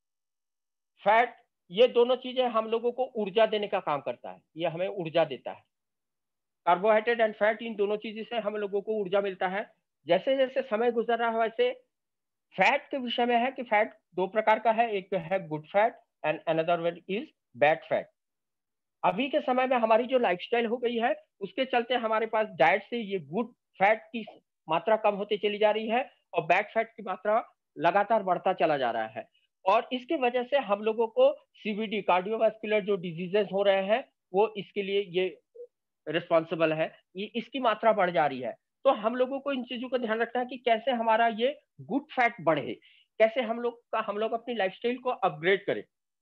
Fat ये दोनों चीजें हम लोगों को ऊर्जा देने का काम करता है, ये हमें ऊर्जा देता है। कार्बोहाइड्रेट एंड फैट, इन दोनों चीजों से हम लोगों को ऊर्जा मिलता है। जैसे जैसे समय गुजर रहा है वैसे फैट के विषय में है कि फैट दो प्रकार का है, एक है good fat and another one is bad fat. अभी के समय में हमारी जो लाइफस्टाइल हो गई है, उसके चलते हमारे पास डाइट से ये गुड फैट की मात्रा कम होती चली जा रही है और बैड फैट की मात्रा लगातार बढ़ता चला जा रहा है। और इसकी वजह से हम लोगों को सीवीडी, कार्डियोवास्कुलर जो डिजीजेस हो रहे हैं, वो इसके लिए ये रिस्पॉन्सिबल है। ये इसकी मात्रा बढ़ जा रही है। तो हम लोगों को इन चीजों का ध्यान रखना है कि कैसे हमारा ये गुड फैट बढ़े, कैसे हम लोग का हम लोग अपनी लाइफस्टाइल को अपग्रेड करें।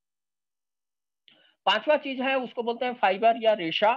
पांचवा चीज है उसको बोलते हैं फाइबर या रेशा।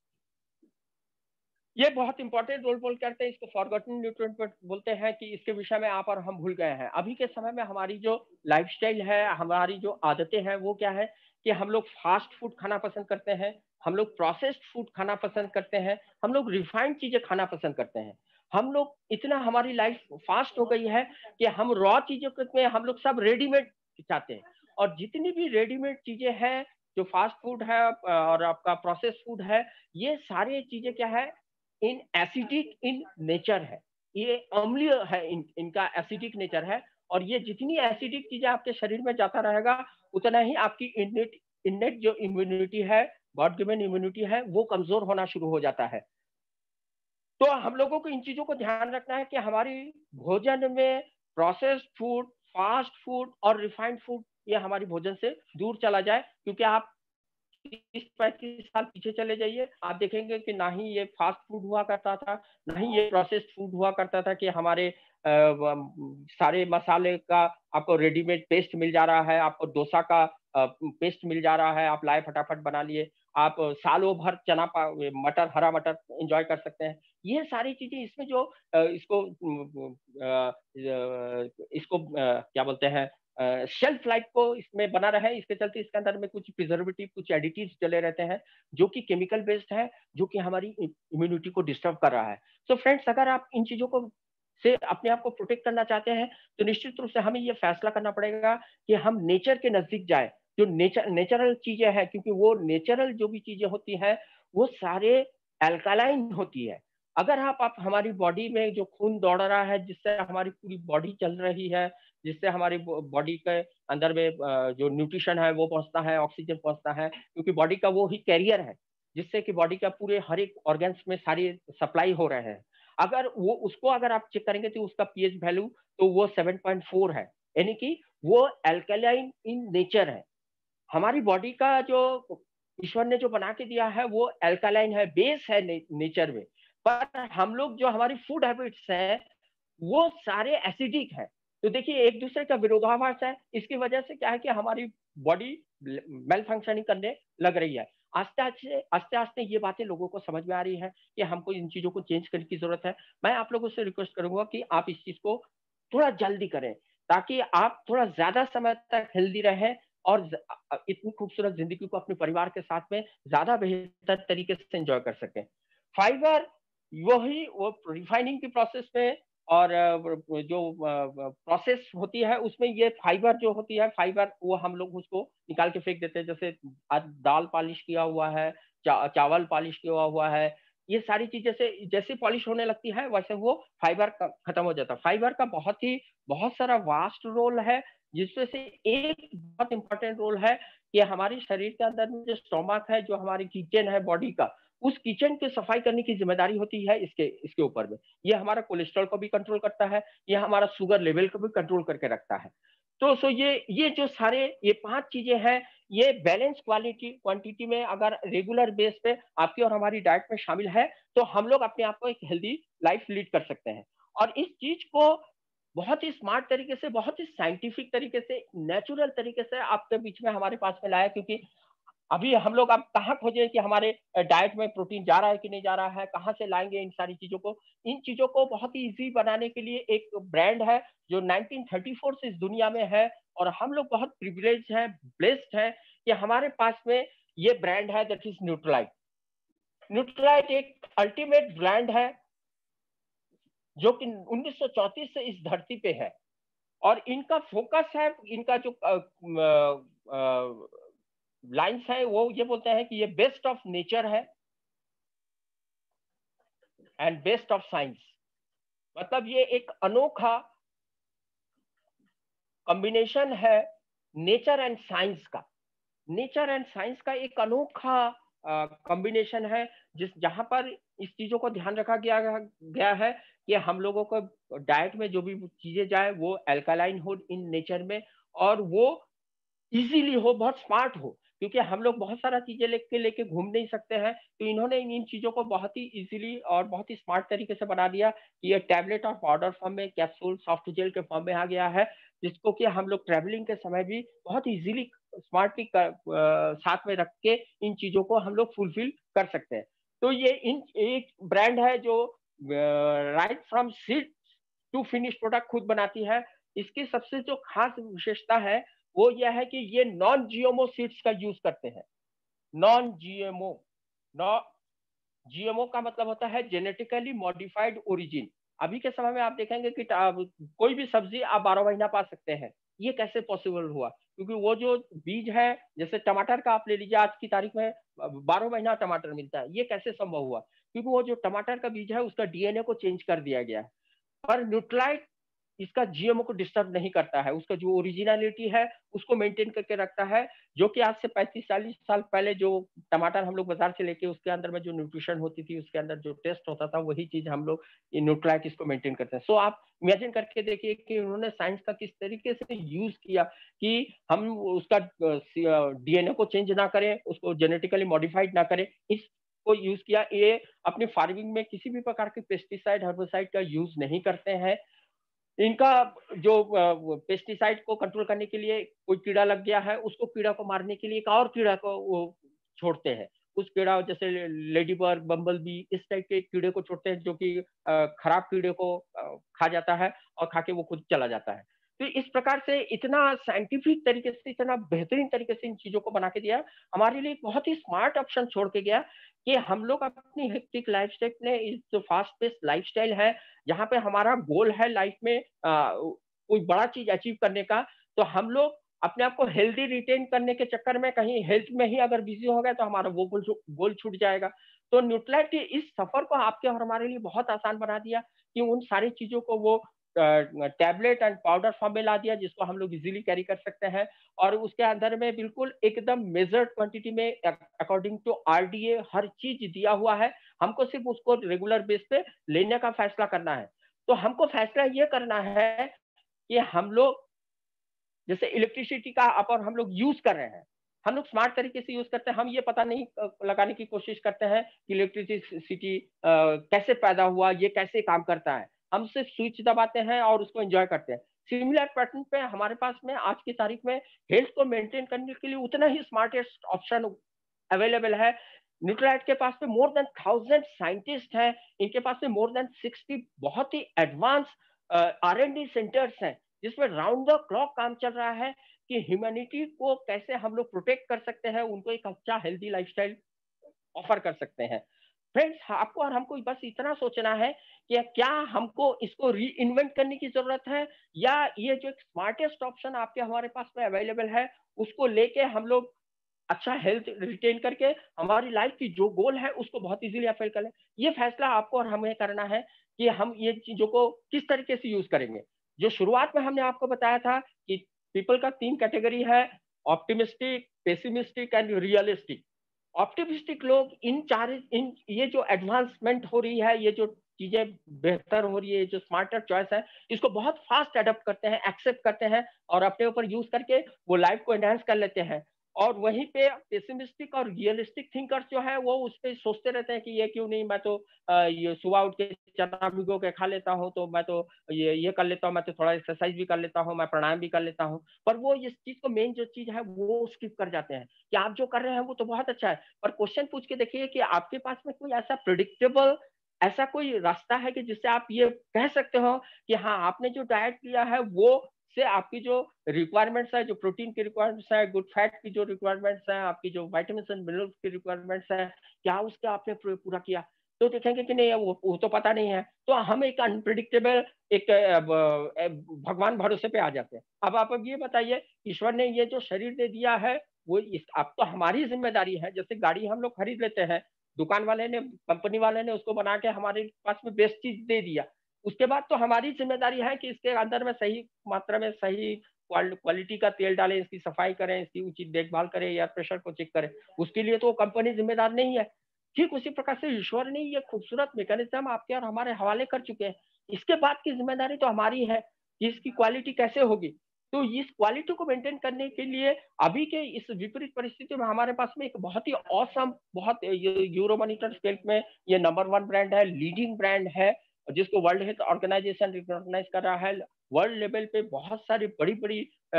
ये बहुत इंपॉर्टेंट रोल प्ले करते हैं। इसको फॉरगॉटन न्यूट्रिएंट बोलते हैं कि इसके विषय में आप और हम भूल गए हैं। अभी के समय में हमारी जो लाइफस्टाइल है, हमारी जो आदतें हैं, वो क्या है कि हम लोग फास्ट फूड खाना पसंद करते हैं, हम लोग प्रोसेस्ड फूड खाना पसंद करते हैं, हम लोग रिफाइंड चीजें खाना पसंद करते हैं। हम लोग इतना, हमारी लाइफ फास्ट हो गई है कि हम रॉ चीजों में हम लोग सब रेडीमेड चाहते हैं। और जितनी भी रेडीमेड चीजें हैं, जो फास्ट फूड है और आपका प्रोसेस फूड है, ये सारी चीजें क्या है, इन एसिडिक इन नेचर है, ये अम्लीय है, इन, इनका एसिडिक नेचर है। और ये जितनी एसिडिक चीजें आपके शरीर में जाता रहेगा, उतना ही आपकी इनेट इनेट जो इम्यूनिटी है, गॉड गिवन इम्यूनिटी है, वो कमजोर होना शुरू हो जाता है। तो हम लोगों को इन चीजों को ध्यान रखना है कि हमारी भोजन में प्रोसेस्ड फूड, फास्ट फूड और रिफाइंड फूड, ये हमारी भोजन से दूर चला जाए। क्योंकि आप तीस पैंतीस साल पीछे चले जाइए, आप देखेंगे कि ना ही ये फास्ट फूड हुआ करता था, ना ही ये प्रोसेस्ड फूड हुआ करता था कि हमारे आ, सारे मसाले का आपको रेडीमेड पेस्ट मिल जा रहा है, आपको डोसा का आ, पेस्ट मिल जा रहा है, आप लाए फटाफट बना लिए, आप सालों भर चना मटर, हरा मटर एंजॉय कर सकते हैं। ये सारी चीजें इसमें जो इसको इसको क्या बोलते हैं, शेल्फ लाइफ को इसमें बना रहे, इसके चलते इसके अंदर में कुछ प्रिजर्वेटिव, कुछ एडिटिव्स चले रहते हैं जो कि केमिकल बेस्ड है, जो कि हमारी इम्यूनिटी को डिस्टर्ब कर रहा है। सो so फ्रेंड्स, अगर आप इन चीजों को से अपने आप को प्रोटेक्ट करना चाहते हैं, तो निश्चित रूप से हमें ये फैसला करना पड़ेगा कि हम नेचर के नजदीक जाए, जो नेचर नेचुरल चीजें हैं, क्योंकि वो नेचुरल जो भी चीजें होती हैं वो सारे अल्कालाइन होती है। अगर आप, आप हमारी बॉडी में जो खून दौड़ रहा है, जिससे हमारी पूरी बॉडी चल रही है, जिससे हमारी बॉडी के अंदर में जो न्यूट्रिशन है वो पहुंचता है, ऑक्सीजन पहुंचता है, क्योंकि बॉडी का वो ही कैरियर है जिससे कि बॉडी का पूरे हर एक ऑर्गन्स में सारी सप्लाई हो रहे हैं। अगर वो उसको अगर आप चेक करेंगे तो उसका पीएच वैल्यू तो वो सेवन पॉइंट फोर है, यानी कि वो अल्कलाइन इन नेचर है। हमारी बॉडी का जो ईश्वर ने जो बना के दिया है वो एल्कालाइन है, बेस है ने, नेचर में। पर हम लोग जो हमारी फूड हैबिट्स है वो सारे एसिडिक है। तो देखिए एक दूसरे का विरोधाभास है। इसकी वजह से क्या है कि हमारी बॉडी मेल फंक्शनिंग करने लग रही है। आस्ते आस्ते आस्ते आस्ते ये बातें लोगों को समझ में आ रही है कि हमको इन चीजों को चेंज करने की जरूरत है। मैं आप लोगों से रिक्वेस्ट करूंगा कि आप इस चीज को थोड़ा जल्दी करें, ताकि आप थोड़ा ज्यादा समय तक हेल्दी रहें और इतनी खूबसूरत जिंदगी को अपने परिवार के साथ में ज्यादा बेहतर तरीके से एंजॉय कर सकें। फाइबर वही वो रिफाइनिंग की प्रोसेस में और जो प्रोसेस होती है उसमें ये फाइबर जो होती है, फाइबर वो हम लोग उसको निकाल के फेंक देते हैं। जैसे आज दाल पॉलिश किया हुआ है, चा, चावल पॉलिश किया हुआ है, ये सारी चीजें से जैसे पॉलिश होने लगती है वैसे वो फाइबर खत्म हो जाता है। फाइबर का बहुत ही बहुत सारा वास्ट रोल है, जिसमें से एक बहुत इंपॉर्टेंट रोल है कि हमारे शरीर के अंदर में जो स्टोमक है, जो हमारी किचन है बॉडी का, उस किचन की सफाई करने की जिम्मेदारी होती है इसके इसके ऊपर में। ये हमारा कोलेस्ट्रॉल को भी कंट्रोल करता है, ये हमारा शुगर लेवल को भी कंट्रोल करके रखता है। तो सो ये ये जो सारे ये पांच चीजें हैं, ये बैलेंस क्वालिटी क्वांटिटी में अगर रेगुलर बेस पे आपकी और हमारी डाइट में शामिल है तो हम लोग अपने आप को एक हेल्दी लाइफ लीड कर सकते हैं। और इस चीज को बहुत ही स्मार्ट तरीके से, बहुत ही साइंटिफिक तरीके से, नेचुरल तरीके से आपके बीच में हमारे पास में लाया। क्योंकि अभी हम लोग अब कहाँ खोजे कि हमारे डाइट में प्रोटीन जा रहा है कि नहीं जा रहा है, कहाँ से लाएंगे इन सारी चीजों को। इन चीजों को बहुत ही इजी बनाने के लिए एक ब्रांड है जो नाइनटीन थर्टी फोर से इस दुनिया में है, और हम लोग बहुत प्रिविलेज हैं, ब्लेस्ड हैं कि हमारे पास में ये ब्रांड है, दैट इज न्यूट्रालाइट। न्यूट्रालाइट एक अल्टीमेट ब्रांड है जो कि उन्नीस सौ चौंतीस से इस धरती पे है, और इनका फोकस है, इनका जो लाइन्स है वो ये बोलते हैं कि ये बेस्ट ऑफ नेचर है एंड बेस्ट ऑफ साइंस। मतलब ये एक अनोखा कॉम्बिनेशन है नेचर एंड साइंस का। नेचर एंड साइंस का एक अनोखा कॉम्बिनेशन है, जिस जहां पर इस चीजों को ध्यान रखा गया गया है कि हम लोगों को डाइट में जो भी चीजें जाए वो एल्कालाइन हो इन नेचर में, और वो इजीली हो, बहुत स्मार्ट हो। क्योंकि हम लोग बहुत सारा चीजें लेके लेके घूम नहीं सकते हैं, तो इन्होंने इन चीजों को बहुत ही इजीली और बहुत ही स्मार्ट तरीके से बना दिया कि ये टैबलेट और पाउडर फॉर्म में, कैप्सूल, सॉफ्ट जेल के फॉर्म में आ गया है, जिसको कि हम लोग ट्रैवलिंग के समय भी बहुत इजीली स्मार्टली साथ में रख के इन चीजों को हम लोग फुलफिल कर सकते हैं। तो ये इन एक ब्रांड है जो right from seed to finish product खुद बनाती है। इसकी सबसे जो खास विशेषता है वो यह है कि ये नॉन जीएमओ सीड्स का यूज करते हैं। नॉन जीएमओ, नॉ जीएमओ का मतलब होता है जेनेटिकली मॉडिफाइड ओरिजिन। अभी के समय में आप देखेंगे कि कोई भी सब्जी आप बारह महीना पा सकते हैं। ये कैसे पॉसिबल हुआ? क्योंकि वो जो बीज है, जैसे टमाटर का आप ले लीजिए, आज की तारीख में बारह महीना टमाटर मिलता है। ये कैसे संभव हुआ? क्योंकि वो जो टमाटर का बीज है उसका डीएनए को चेंज कर दिया गया है। पर न्यूट्रालाइट इसका जीएमओ को डिस्टर्ब नहीं करता है, उसका जो ओरिजिनलिटी है उसको मेंटेन करके रखता है। जो कि आज से पैंतीस चालीस साल पहले जो टमाटर हम लोग बाजार से लेके उसके अंदर में जो न्यूट्रिशन होती थी, उसके अंदर जो टेस्ट होता था, वही चीज हम लोग न्यूट्रालाइट इसको मेंटेन करते हैं। सो आप इमेजिन करके देखिए कि उन्होंने साइंस का किस तरीके से यूज किया कि हम उसका डीएनए को चेंज ना करें, उसको जेनेटिकली मॉडिफाइड ना करें, इस को यूज किया। ये अपनी फार्मिंग में किसी भी प्रकार के पेस्टिसाइड, हर्बिसाइड का यूज नहीं करते हैं। इनका जो पेस्टिसाइड को कंट्रोल करने के लिए कोई कीड़ा लग गया है, उसको कीड़ा को मारने के लिए एक और कीड़ा को वो छोड़ते हैं। उस कीड़ा जैसे लेडी बर्ग, बम्बल बी, इस टाइप के कीड़े को छोड़ते हैं जो कि खराब कीड़े को खा जाता है और खा के वो खुद चला जाता है। तो इस प्रकार से इतना साइंटिफिक तरीके से, इतना बेहतरीन तरीके से इन चीजों को बना के दिया, हमारे लिए बहुत ही स्मार्ट ऑप्शन छोड़ के गया कि हम लोग अपनी हेक्टिक लाइफस्टाइल में, इस जो फास्ट पेस लाइफस्टाइल है, जहाँ पे हमारा गोल है लाइफ में आ, कोई बड़ा चीज अचीव करने का, तो हम लोग अपने आप को हेल्दी रिटेन करने के चक्कर में कहीं हेल्थ में ही अगर बिजी हो गए तो हमारा वो गोल गोल छूट जाएगा। तो न्यूट्रालाइट इस सफर को आपके और हमारे लिए बहुत आसान बना दिया कि उन सारी चीजों को वो टैबलेट एंड पाउडर फॉर्म में ला दिया, जिसको हम लोग इजीली कैरी कर सकते हैं। और उसके अंदर में बिल्कुल एकदम मेजर्ड क्वांटिटी में अकॉर्डिंग टू आरडीए हर चीज दिया हुआ है। हमको सिर्फ उसको रेगुलर बेस पे लेने का फैसला करना है। तो हमको फैसला ये करना है कि हम लोग जैसे इलेक्ट्रिसिटी का आप और हम लोग यूज कर रहे हैं, हम लोग स्मार्ट तरीके से यूज करते हैं। हम ये पता नहीं लगाने की कोशिश करते हैं कि इलेक्ट्रिसिटी कैसे पैदा हुआ, ये कैसे काम करता है। हम सिर्फ स्विच दबाते हैं और उसको एंजॉय करते हैं। सिमिलर पैटर्न पे हमारे पास में आज की तारीख में हेल्थ को मेंटेन करने के लिए उतना ही स्मार्टेस्ट ऑप्शन अवेलेबल है। न्यूट्रालाइट के पास में मोर देन थाउजेंड साइंटिस्ट हैं, इनके पास में मोर देन सिक्सटी बहुत ही advance R and D centres हैं, जिसमें राउंड द क्लॉक काम चल रहा है कि ह्यूमैनिटी को कैसे हम लोग प्रोटेक्ट कर सकते हैं, उनको एक अच्छा हेल्दी लाइफस्टाइल ऑफर कर सकते हैं। फ्रेंड्स, आपको और हमको बस इतना सोचना है कि क्या हमको इसको री इन्वेंट करने की जरूरत है, या ये जो एक स्मार्टेस्ट ऑप्शन आपके हमारे पास में अवेलेबल है उसको लेके हम लोग अच्छा हेल्थ रिटेन करके हमारी लाइफ की जो गोल है उसको बहुत इजीली अफेल कर लें। ये फैसला आपको और हमें करना है कि हम ये चीजों को किस तरीके से यूज करेंगे। जो शुरुआत में हमने आपको बताया था कि पीपल का तीन कैटेगरी है, optimistic, pessimistic and realistic. Optimistic लोग इन चार इन ये जो एडवांसमेंट हो रही है, ये जो चीजें बेहतर हो रही है, जो स्मार्टर चॉइस है, इसको बहुत फास्ट अडॉप्ट करते हैं, एक्सेप्ट करते हैं और अपने ऊपर यूज करके वो लाइफ को एनहांस कर लेते हैं। और वहीं पे पेसिमिस्टिक और रियलिस्टिक थिंकर्स जो है वो उस पर सोचते रहते हैं कि ये क्यों नहीं, मैं तो ये सुबह उठ के चना भिगो के खा लेता हूँ, तो मैं तो ये ये कर लेता हूँ, मैं तो थोड़ा एक्सरसाइज भी कर लेता हूँ, मैं प्राणायाम भी कर लेता हूँ। पर वो इस चीज को मेन जो चीज है वो स्किप कर जाते हैं कि आप जो कर रहे हैं वो तो बहुत अच्छा है, पर क्वेश्चन पूछ के देखिए कि आपके पास में कोई ऐसा प्रिडिक्टेबल ऐसा कोई रास्ता है कि जिससे आप ये कह सकते हो कि हाँ, आपने जो डाइट लिया है वो से आपकी जो रिक्वायरमेंट्स है, जो प्रोटीन की रिक्वायरमेंट्स है, गुड फैट की जो रिक्वायरमेंट्स है, आपकी जो विटामिन एंड मिनरल्स की रिक्वायरमेंट्स है, क्या उसका आपने पूरा किया? तो देखेंगे कि नहीं, वो, वो तो पता नहीं है। तो हम एक अनप्रिडिक्टेबल एक भगवान भरोसे पे आ जाते हैं। अब आप अब ये बताइए, ईश्वर ने ये जो शरीर दे दिया है वो इस अब तो हमारी जिम्मेदारी है। जैसे गाड़ी हम लोग खरीद लेते हैं, दुकान वाले ने, कंपनी वाले ने उसको बना के हमारे पास में बेस्ट चीज दे दिया, उसके बाद तो हमारी जिम्मेदारी है कि इसके अंदर में सही मात्रा में सही क्वालिटी का तेल डालें, इसकी सफाई करें, इसकी उचित देखभाल करें, एयर प्रेशर को चेक करें। उसके लिए तो कंपनी जिम्मेदार नहीं है। ठीक उसी प्रकार से ईश्वर ने ये खूबसूरत मैकेनिज्म आपके और हमारे हवाले कर चुके हैं। इसके बाद की जिम्मेदारी तो हमारी है कि इसकी क्वालिटी कैसे होगी। तो इस क्वालिटी को मेंटेन करने के लिए अभी के इस विपरीत परिस्थिति में हमारे पास में एक बहुत ही औसम, बहुत यूरोमॉनिटर स्केल में ये नंबर वन ब्रांड है, लीडिंग ब्रांड है, जिसको वर्ल्ड हेल्थ ऑर्गेनाइजेशन रिकॉग्नाइज कर रहा है। वर्ल्ड लेवल पे बहुत सारी बड़ी बड़ी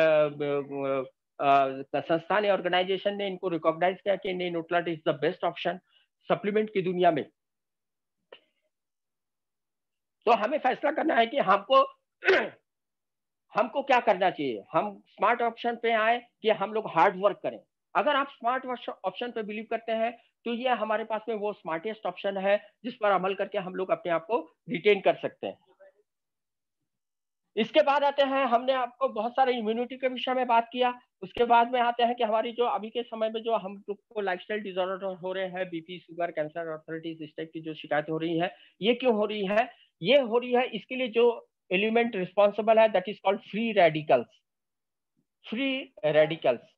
संस्थान ऑर्गेनाइजेशन ने इनको रिकॉग्नाइज किया कि नहीं, Nutrilite is the best option supplement की दुनिया में। तो हमें फैसला करना है कि हमको हमको क्या करना चाहिए। हम स्मार्ट ऑप्शन पे आए कि हम लोग हार्ड वर्क करें। अगर आप स्मार्ट ऑप्शन पे बिलीव करते हैं तो ये हमारे पास में वो स्मार्टेस्ट ऑप्शन है जिस पर अमल करके हम लोग अपने आप को रिटेन कर सकते हैं। इसके बाद आते हैं, हमने आपको बहुत सारे इम्यूनिटी के विषय में बात किया। उसके बाद में आते हैं कि हमारी जो अभी के समय में जो हम लोग को लाइफस्टाइल डिसऑर्डर हो रहे हैं, बीपी, शुगर, कैंसर, आर्थराइटिस, इस टाइप की जो शिकायत हो रही है, ये क्यों हो रही है? ये हो रही है इसके लिए जो एलिमेंट रिस्पॉन्सिबल है, that is called free radicals. Free radicals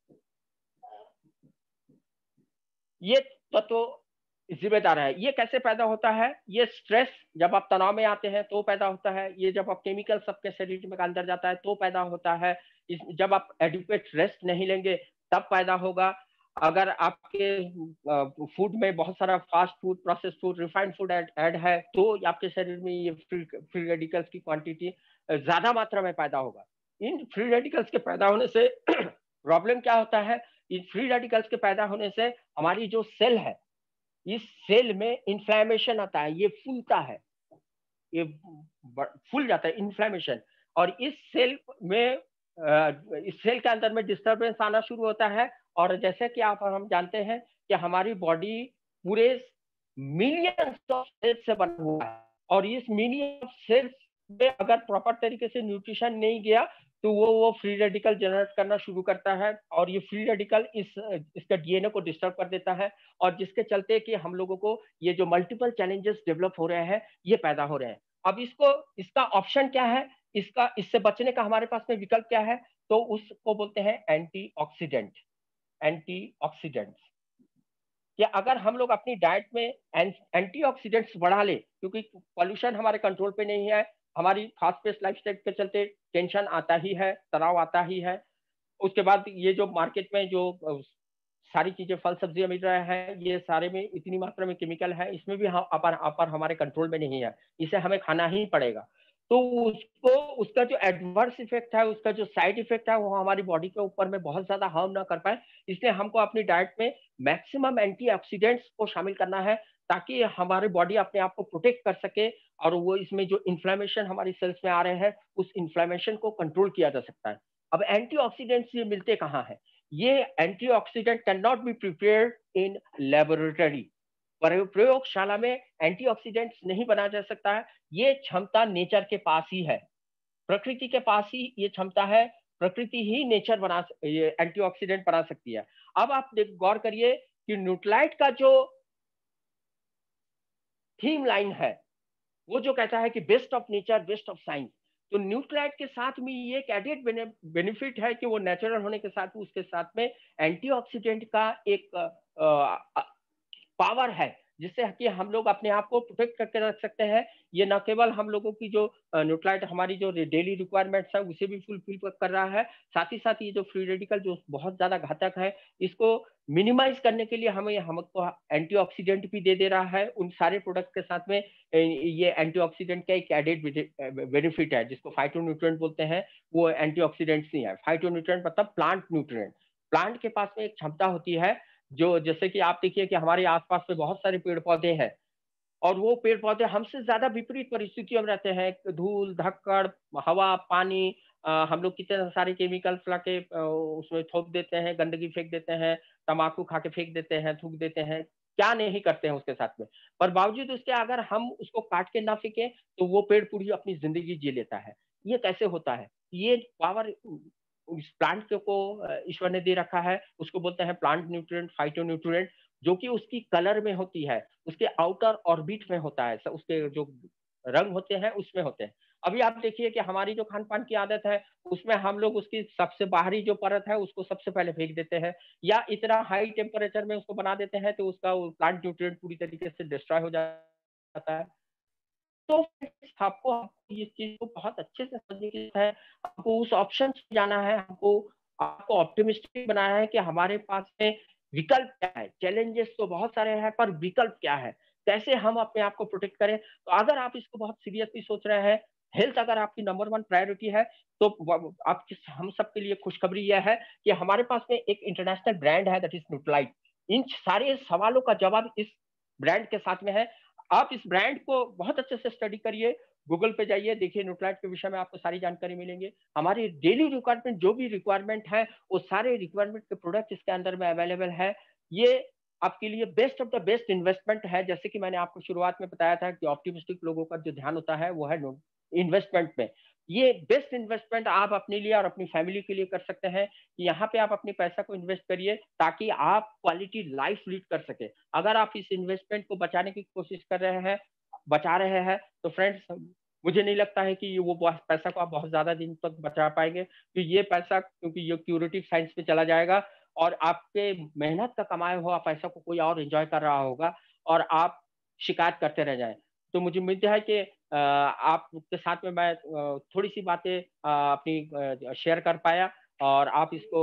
ये तत्व जिम्मेदार है। ये कैसे पैदा होता है? ये स्ट्रेस, जब आप तनाव में आते हैं तो पैदा होता है। ये जब आप केमिकल सबके शरीर में अंदर जाता है तो पैदा होता है। इस जब आप एडिक्वेट रेस्ट नहीं लेंगे तब पैदा होगा। अगर आपके फूड में बहुत सारा fast food, process food, refined food add है तो आपके शरीर में ये फ्री फ्री रेडिकल्स की क्वांटिटी ज्यादा मात्रा में पैदा होगा। इन फ्री रेडिकल्स के पैदा होने से प्रॉब्लम क्या होता है? इन फ्री रेडिकल्स के पैदा होने से हमारी जो सेल है, इस सेल में इन्फ्लेमेशन आता है, ये फूलता है, ये फूल जाता है, इन्फ्लेमेशन। और इस सेल में इस सेल के अंदर में डिस्टर्बेंस आना शुरू होता है। और जैसे कि आप हम जानते हैं कि हमारी बॉडी पूरे मिलियंस ऑफ सेल्स से बना हुआ है, और इस मिलियन ऑफ सेल्स में अगर प्रॉपर तरीके से न्यूट्रिशन नहीं गया तो वो वो फ्री रेडिकल जनरेट करना शुरू करता है, और ये फ्री रेडिकल इस इसका डीएनए को डिस्टर्ब कर देता है, और जिसके चलते कि हम लोगों को ये जो मल्टीपल चैलेंजेस डेवलप हो रहे हैं ये पैदा हो रहे हैं। अब इसको इसका ऑप्शन क्या है? इसका इससे बचने का हमारे पास में विकल्प क्या है? तो उसको बोलते हैं एंटीऑक्सीडेंट। एंटीऑक्सीडेंट्स कि अगर हम लोग अपनी डाइट में एंटीऑक्सीडेंट्स बढ़ा ले, क्योंकि पॉल्यूशन हमारे कंट्रोल पे नहीं है, हमारी फास्ट पेस्ट लाइफस्टाइल के चलते टेंशन आता ही है, तनाव आता ही है। उसके बाद ये जो मार्केट में जो सारी चीजें फल सब्जियां मिल रहे हैं, ये सारे में इतनी मात्रा में केमिकल है, इसमें भी हम अपर अपर हमारे कंट्रोल में नहीं है, इसे हमें खाना ही पड़ेगा। तो उसको उसका जो एडवर्स इफेक्ट है, उसका जो साइड इफेक्ट है, वो हमारी बॉडी के ऊपर में बहुत ज्यादा हार्म ना कर पाए, इसलिए हमको अपनी डाइट में मैक्सिमम एंटीऑक्सीडेंट्स को शामिल करना है, ताकि हमारी बॉडी अपने आप को प्रोटेक्ट कर सके और वो इसमें जो इन्फ्लेमेशन हमारी सेल्स में आ रहे हैं, उस इन्फ्लेमेशन को कंट्रोल किया जा सकता है। अब एंटीऑक्सीडेंट्स ये मिलते कहाँ हैं? ये antioxidant can not be prepared in laboratory. प्रयोगशाला में एंटीऑक्सीडेंट्स नहीं बनाया जा सकता है, ये क्षमता नेचर के पास ही है, प्रकृति के पास ही ये क्षमता है, प्रकृति ही नेचर बना ये एंटीऑक्सीडेंट बना सकती है। अब आप देख गौर करिए कि न्यूट्रालाइट का जो थीम लाइन है, वो जो कहता है कि best of nature best of science, तो न्यूट्रालाइट के साथ में ये एक एडेड बेनिफिट है कि वो नेचुरल होने के साथ उसके साथ में एंटीऑक्सीडेंट का एक पावर है, जिससे कि हम लोग अपने आप को प्रोटेक्ट करके रख सकते हैं। ये न केवल हम लोगों की जो न्यूट्रालाइट हमारी जो डेली रिक्वायरमेंट्स है उसे भी फुलफिल कर रहा है, साथ ही साथ ये जो फ्री रेडिकल जो बहुत ज्यादा घातक है, इसको मिनिमाइज करने के लिए हमें हमको एंटीऑक्सीडेंट भी दे दे रहा है। उन सारे प्रोडक्ट के साथ में ये एंटीऑक्सीडेंट का एक एडेड बेनिफिट है, जिसको फाइटोन्यूट्रिएंट बोलते हैं। वो एंटीऑक्सीडेंट्स नहीं है, फाइटोन्यूट्रिएंट मतलब प्लांट न्यूट्रिएंट। प्लांट के पास में एक क्षमता होती है, जो जैसे कि आप देखिए कि हमारे आसपास में बहुत सारे पेड़ पौधे हैं, और वो पेड़ पौधे हमसे ज्यादा विपरीत परिस्थितियों में रहते हैं, धूल धक्कड़, हवा, पानी, आ, हम लोग कितने सारे केमिकल्स ला के उसमें थोप देते हैं, गंदगी फेंक देते हैं, तम्बाकू खा के फेंक देते हैं, थूक देते हैं, क्या नहीं करते हैं उसके साथ में। पर बावजूद उसके अगर हम उसको काट के ना फेंके तो वो पेड़ पूरी अपनी जिंदगी जी लेता है। ये कैसे होता है? ये पावर इस प्लांट को ईश्वर ने दे रखा है, उसको बोलते हैं प्लांट न्यूट्रिएंट, फाइटोन्यूट्रिएंट, जो कि उसकी कलर में होती है, उसके आउटर ऑर्बिट में होता है, उसके जो रंग होते हैं उसमें होते हैं। अभी आप देखिए कि हमारी जो खान पान की आदत है, उसमें हम लोग उसकी सबसे बाहरी जो परत है उसको सबसे पहले फेंक देते हैं, या इतना हाई टेम्परेचर में उसको बना देते हैं तो उसका प्लांट न्यूट्रिएंट पूरी तरीके से डिस्ट्रॉय हो जाता है। तो आपको इस चीज को बहुत अच्छे से समझने की है, आपको उस ऑप्शन से जाना है, हमको आपको ऑप्टिमिस्टिक बनाना है कि हमारे पास में विकल्प क्या है। चैलेंजेस तो बहुत सारे हैं, पर विकल्प क्या है, कैसे हम अपने आप को प्रोटेक्ट करें। तो अगर आप इसको बहुत सीरियसली सोच रहे हैं, हेल्थ अगर आपकी नंबर वन प्रायोरिटी है, तो आप हम सबके लिए खुशखबरी यह है कि हमारे पास में एक इंटरनेशनल ब्रांड है, दैट इज न्यूट्रालाइट। इन सारे सवालों का जवाब इस ब्रांड के साथ में है। आप इस ब्रांड को बहुत अच्छे से स्टडी करिए, गूगल पे जाइए, देखिए न्यूट्रालाइट के विषय में आपको सारी जानकारी मिलेंगे। हमारी डेली रिक्वायरमेंट जो भी रिक्वायरमेंट है, वो सारे रिक्वायरमेंट के प्रोडक्ट इसके अंदर में अवेलेबल है। ये आपके लिए best of the best investment है। जैसे कि मैंने आपको शुरुआत में बताया था कि ऑप्टिमिस्टिक लोगों का जो ध्यान होता है वो है इन्वेस्टमेंट में। ये बेस्ट इन्वेस्टमेंट आप अपने लिए और अपनी फैमिली के लिए कर सकते हैं। यहाँ पे आप अपने पैसा को इन्वेस्ट करिए ताकि आप क्वालिटी लाइफ लीड कर सके। अगर आप इस इन्वेस्टमेंट को बचाने की कोशिश कर रहे हैं, बचा रहे हैं, तो फ्रेंड्स मुझे नहीं लगता है कि वो पैसा को आप बहुत ज्यादा दिन तक बचा पाएंगे, तो ये पैसा क्योंकि ये क्यूरेटिव साइंस पे चला जाएगा और आपके मेहनत का कमाया हुआ पैसा को कोई और एंजॉय कर रहा होगा और आप शिकायत करते रह जाएं। तो मुझे उम्मीद है कि आपके साथ में मैं थोड़ी सी बातें अपनी शेयर कर पाया और आप इसको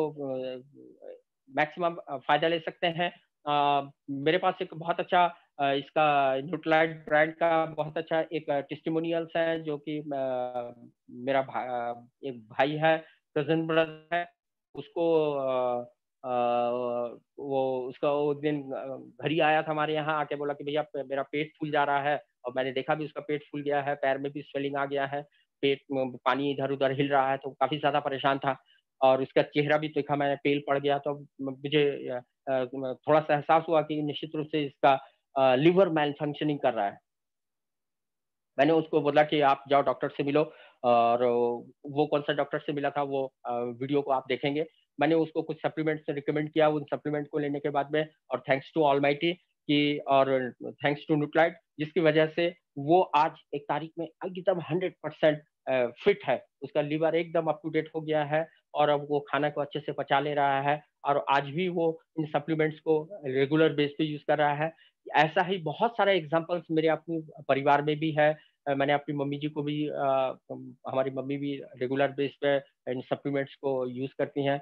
मैक्सिमम फायदा ले सकते हैं। मेरे पास एक बहुत अच्छा इसका न्यूट्रालाइट ब्रांड का बहुत अच्छा एक टेस्टिमोनियल्स है, जो कि मेरा भा, एक भाई है, कजन ब्रदर है, उसको आ, आ, वो उसका वो दिन घर ही आया था हमारे यहाँ, आके बोला कि भैया मेरा पेट फूल जा रहा है, और मैंने देखा भी उसका पेट फूल गया है, पैर में भी स्वेलिंग आ गया है, पेट पानी इधर उधर हिल रहा है, तो काफी ज्यादा परेशान था। और उसका चेहरा भी देखा मैंने, पेल पड़ गया। तो मुझे थोड़ा सा एहसास हुआ कि निश्चित रूप से इसका लिवर मैल फंक्शनिंग कर रहा है। मैंने उसको बोला कि आप जाओ डॉक्टर से मिलो, और वो कौन सा डॉक्टर से मिला था वो वीडियो को आप देखेंगे। मैंने उसको कुछ सप्लीमेंट्स रिकमेंड किया, उन सप्लीमेंट को लेने के बाद में, और थैंक्स टू ऑलमाइटी कि और थैंक्स टू न्यूट्रालाइट, जिसकी वजह से वो आज एक तारीख में एकदम हंड्रेड परसेंट फिट है, उसका लीवर एकदम अप टू डेट हो गया है, और अब वो खाना को अच्छे से पचा ले रहा है, और आज भी वो इन सप्लीमेंट्स को रेगुलर बेस पे यूज कर रहा है। ऐसा ही बहुत सारे एग्जांपल्स मेरे अपने परिवार में भी है। मैंने अपनी मम्मी जी को भी आ, हमारी मम्मी भी रेगुलर बेस पे इन सप्लीमेंट्स को यूज करती हैं,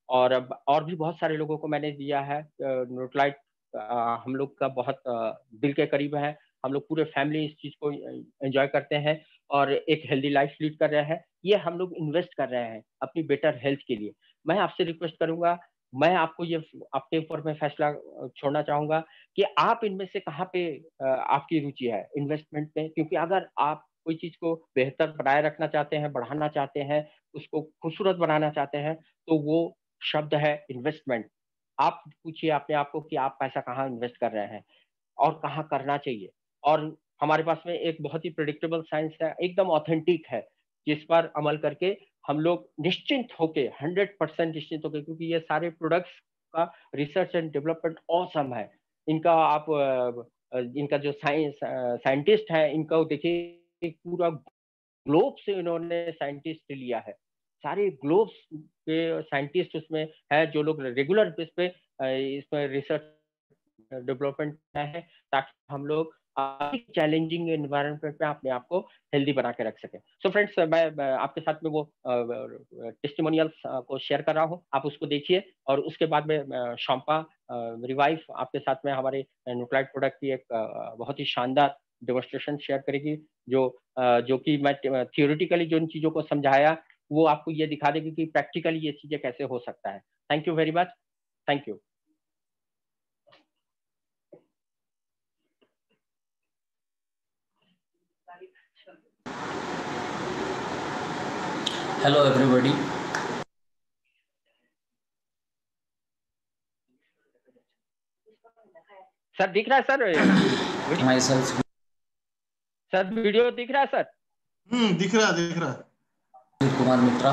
और अब और भी बहुत सारे लोगों को मैंने दिया है। न्यूट्रालाइट हम लोग का बहुत दिल के करीब है, हम लोग पूरे फैमिली इस चीज को एंजॉय करते हैं और एक हेल्दी लाइफ लीड कर रहे हैं। ये हम लोग इन्वेस्ट कर रहे हैं अपनी बेटर हेल्थ के लिए। मैं आपसे रिक्वेस्ट करूंगा, मैं आपको ये आपके ऊपर में फैसला छोड़ना चाहूंगा कि आप इनमें से कहाँ पे आपकी रुचि है इन्वेस्टमेंट में, क्योंकि अगर आप कोई चीज को बेहतर बनाए रखना चाहते हैं, बढ़ाना चाहते हैं, उसको खूबसूरत बनाना चाहते हैं, तो वो शब्द है इन्वेस्टमेंट। आप पूछिए अपने आप को कि आप पैसा कहाँ इन्वेस्ट कर रहे हैं और कहाँ करना चाहिए। और हमारे पास में एक बहुत ही प्रिडिक्टेबल साइंस है, एकदम ऑथेंटिक है, जिस पर अमल करके हम लोग निश्चिंत होके हंड्रेड परसेंट निश्चिंत होके, क्योंकि ये सारे प्रोडक्ट्स का रिसर्च एंड डेवलपमेंट ऑसम है। इनका आप इनका जो साइंस साइंटिस्ट है, इनका देखिए पूरा ग्लोब से इन्होंने साइंटिस्ट लिया है, सारे ग्लोब के साइंटिस्ट उसमें है, जो लोग रेगुलर बेस पे इसमें रिसर्च डेवलपमेंट है, ताकि हम लोग चैलेंजिंग एनवायरनमेंट में अपने आप को हेल्दी बना के रख सकें। सो फ्रेंड्स, मैं आपके साथ में वो टेस्टिमोनियल्स को शेयर कर रहा हूँ, आप उसको देखिए और उसके बाद में शॉम्पा रिवाइव आपके साथ में हमारे न्यूक्लाइड प्रोडक्ट की एक बहुत ही शानदार डेमोन्स्ट्रेशन शेयर करेगी, जो जो कि मैं थियोरिटिकली जो इन चीजों को समझाया वो आपको ये दिखा देगी कि प्रैक्टिकली ये चीजें कैसे हो सकता है। Thank you very much. Thank you. Hello everybody. Sir दिख रहा है सर? Myself. सर वीडियो दिख रहा है सर? हम्म दिख रहा दिख रहा। कुमार मित्रा,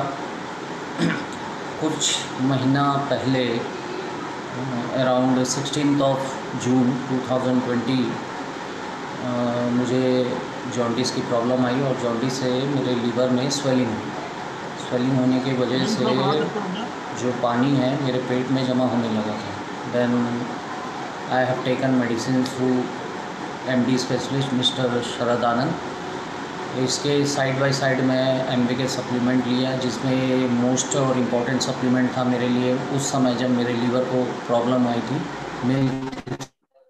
कुछ महीना पहले around sixteen of June two thousand twenty मुझे जॉन्डिस की प्रॉब्लम आई और जॉन्डिस से मेरे लीवर में स्वेलिंग हुई। स्वेलिंग होने की वजह से जो पानी है मेरे पेट में जमा होने लगा था। Then I have taken medicine through MD specialist mister Sharad Anand. इसके साइड बाय साइड में एम बी के सप्लीमेंट लिया, जिसमें मोस्ट और इम्पॉर्टेंट सप्लीमेंट था मेरे लिए उस समय जब मेरे लीवर को प्रॉब्लम आई थी, मिल्क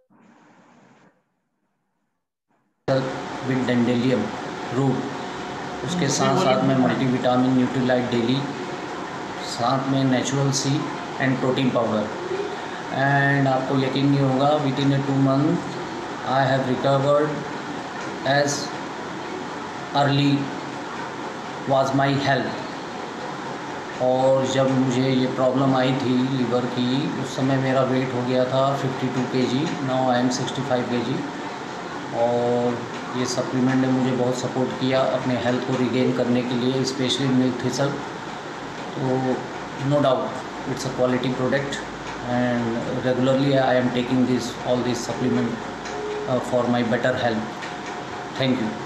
विद डेंडेलियम रूट। उसके साथ साथ में मल्टीविटामिन न्यूट्रीलाइट डेली, साथ में natural C and protein powder. And आपको यकीन नहीं होगा, within a two month I have recovered as early was my health. और जब मुझे ये प्रॉब्लम आई थी लीवर की, उस समय मेरा वेट हो गया था fifty two K G, now I am sixty five K G. और ये सप्लीमेंट ने मुझे बहुत सपोर्ट किया अपने हेल्थ को रिगेन करने के लिए, स्पेशली मिल्क थिसल। तो no doubt it's a quality product and regularly I am taking this all this supplement for my better health. Thank you.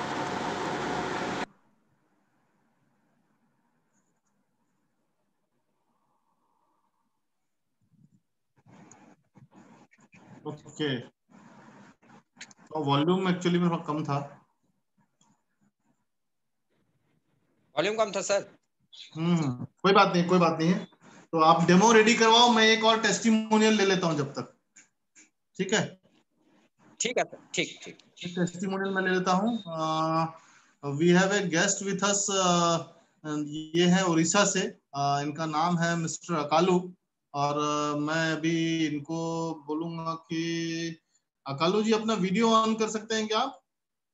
Okay, तो वॉल्यूम एक्चुअली में कम था। वॉल्यूम कम था सर। हम्म कोई बात नहीं, कोई बात नहीं है। तो आप डेमो रेडी करवाओ, मैं एक और टेस्टिमोनियल ले लेता हूं जब तक। ठीक है, ठीक है सर, ठीक ठीक। टेस्टिमोनियल मैं ले लेता हूं। We have a guest with us, ये है उड़ीसा से। uh, इनका नाम है मिस्टर अकालू। और uh, मैं अभी इनको बोलूंगा कि अकालू जी अपना वीडियो ऑन कर सकते हैं क्या आप?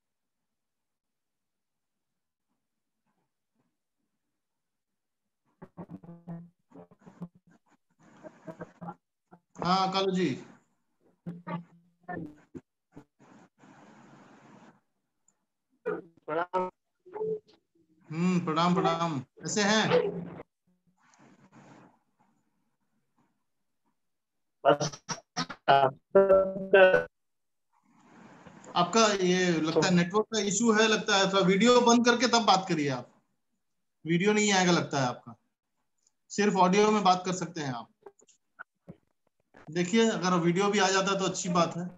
हाँ अकालू जी। हम्म प्रणाम प्रणाम, कैसे हैं? आपका ये लगता है नेटवर्क का इशू है, लगता है। थोड़ा वीडियो बंद करके तब बात करिए आप। वीडियो नहीं आएगा लगता है आपका, सिर्फ ऑडियो में बात कर सकते हैं आप। देखिए अगर वीडियो भी आ जाता तो अच्छी बात है।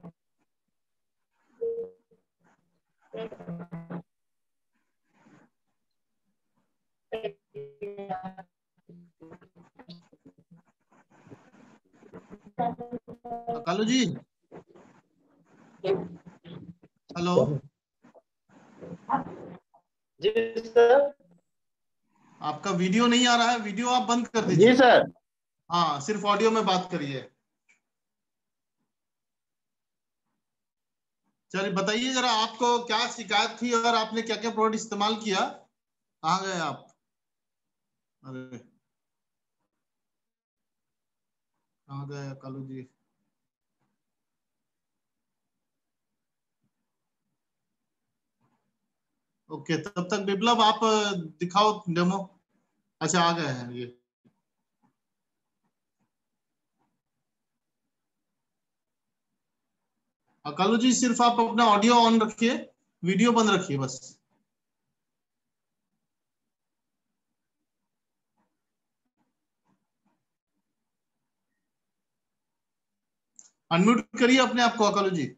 Kalu ji, hello ji sir. आपका वीडियो नहीं आ रहा है, वीडियो आप बंद कर जी दीजिए। सर। हाँ, सिर्फ ऑडियो में बात करिए। चलिए बताइए जरा, आपको क्या शिकायत थी और आपने क्या क्या प्रोडक्ट इस्तेमाल किया? कहाँ गए आप? अरे कहाँ गए कालू जी? ओके, तब तक विप्लव आप दिखाओ डेमो। अच्छा, आ गए हैं ये। कालू जी, सिर्फ आप अपना ऑडियो ऑन रखिए, वीडियो बंद रखिए बस। अनम्यूट करिए अपने आप को कालू जी।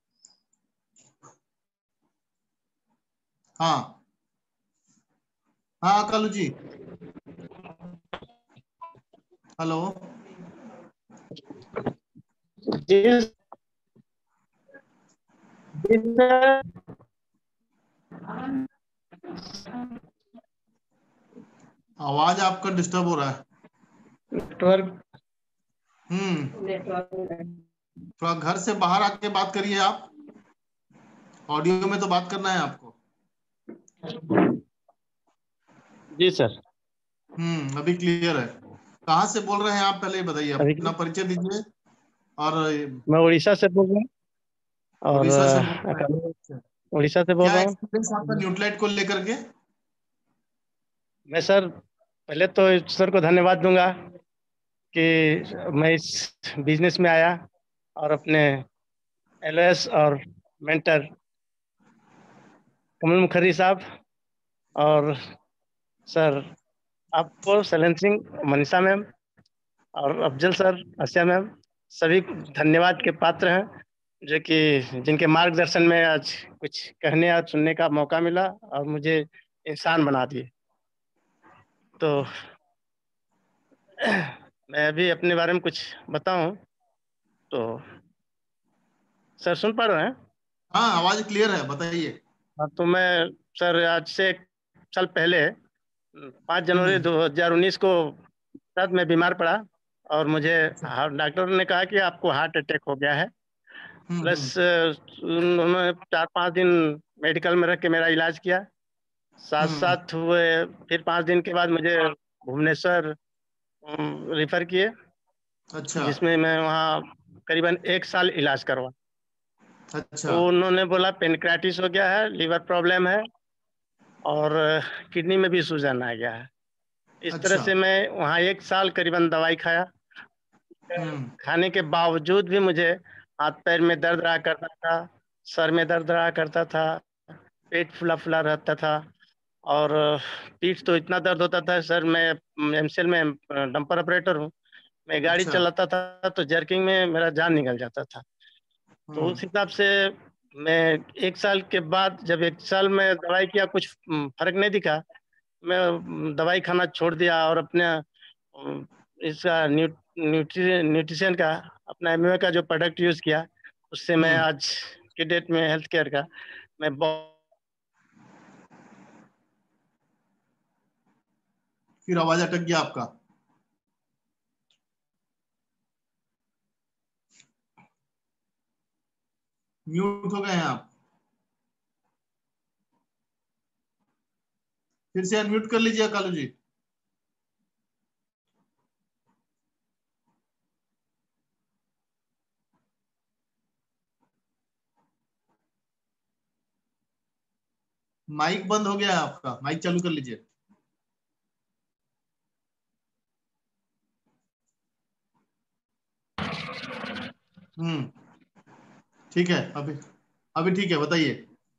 हाँ हाँ कालू जी, हेलो। जी जी सर। आवाज आपका डिस्टर्ब हो रहा है। नेटवर्क हम्म नेटवर्क थोड़ा घर से बाहर आके बात करिए आप। ऑडियो में तो बात करना है आपको। जी सर। हम्म अभी क्लियर है। कहाँ से बोल रहे हैं आप, पहले बताइए, अभी अपना परिचय दीजिए। और मैं उड़ीसा से बोल रहा हूँ। और उड़ीसा से बोल रहे अ, हैं? उड़ीसा से बोल क्या रहा हूँ। एक्सपीरियंस आपका न्यूट्लाइट को लेकर के? मैं सर पहले तो सर को धन्यवाद दूंगा कि मैं इस बिजनेस में आया और अपने एलओएस और मेंटर कमल मुखर्जी साहब और सर आपको सैलन सिंह, मनीषा मैम और अफजल सर, आसिया मैम, सभी धन्यवाद के पात्र हैं, जो कि जिनके मार्गदर्शन में आज कुछ कहने और सुनने का मौका मिला और मुझे इंसान बना दिए। तो मैं अभी अपने बारे में कुछ बताऊं तो सर सुन पा रहे हैं? हाँ, आवाज क्लियर है, बताइए। हाँ, तो मैं सर आज से एक साल पहले पाँच जनवरी हम्म दो हज़ार उन्नीस को रात में बीमार पड़ा और मुझे अच्छा। हार्ट डॉक्टर ने कहा कि आपको हार्ट अटैक हो गया है। हम्म प्लस हम्म उन्होंने चार पाँच दिन मेडिकल में रख के मेरा इलाज किया। साथ हम्म साथ हुए फिर पाँच दिन के बाद मुझे भुवनेश्वर रिफर किए, अच्छा जिसमें मैं वहाँ करीबन एक साल इलाज करवा। अच्छा तो उन्होंने बोला पेनक्राइटिस हो गया है, लीवर प्रॉब्लम है और किडनी में भी सूजन आ गया है। इस तरह अच्छा। से मैं वहाँ एक साल करीबन दवाई खाया। हम्म खाने के बावजूद भी मुझे हाथ पैर में दर्द रहा करता था, सर में दर्द रहा करता था, पेट फुला फुला रहता था और पीठ तो इतना दर्द होता था सर। मैं एमसीएल में डंपर ऑपरेटर हूँ, मैं गाड़ी अच्छा। चलाता था तो जर्किंग में मेरा जान निकल जाता था। तो हम्म उस हिसाब से मैं एक साल के बाद, जब एक साल में दवाई किया कुछ फर्क नहीं दिखा, मैं दवाई खाना छोड़ दिया और अपने अम, इसका न्यू न्यूट्रि न्यूट्रिशन का अपना एमवे का जो प्रोडक्ट यूज़ किया, उससे मैं हम्म आज के डेट में हेल्थ केयर का मैं बहुत। फिर आवाज अटक गया आपका। म्यूट हो गए हैं आप, फिर से अनम्यूट कर लीजिए कालू जी। माइक बंद हो गया है आपका, माइक चालू कर लीजिए। हम्म ठीक है, अभी अभी ठीक है, बताइए।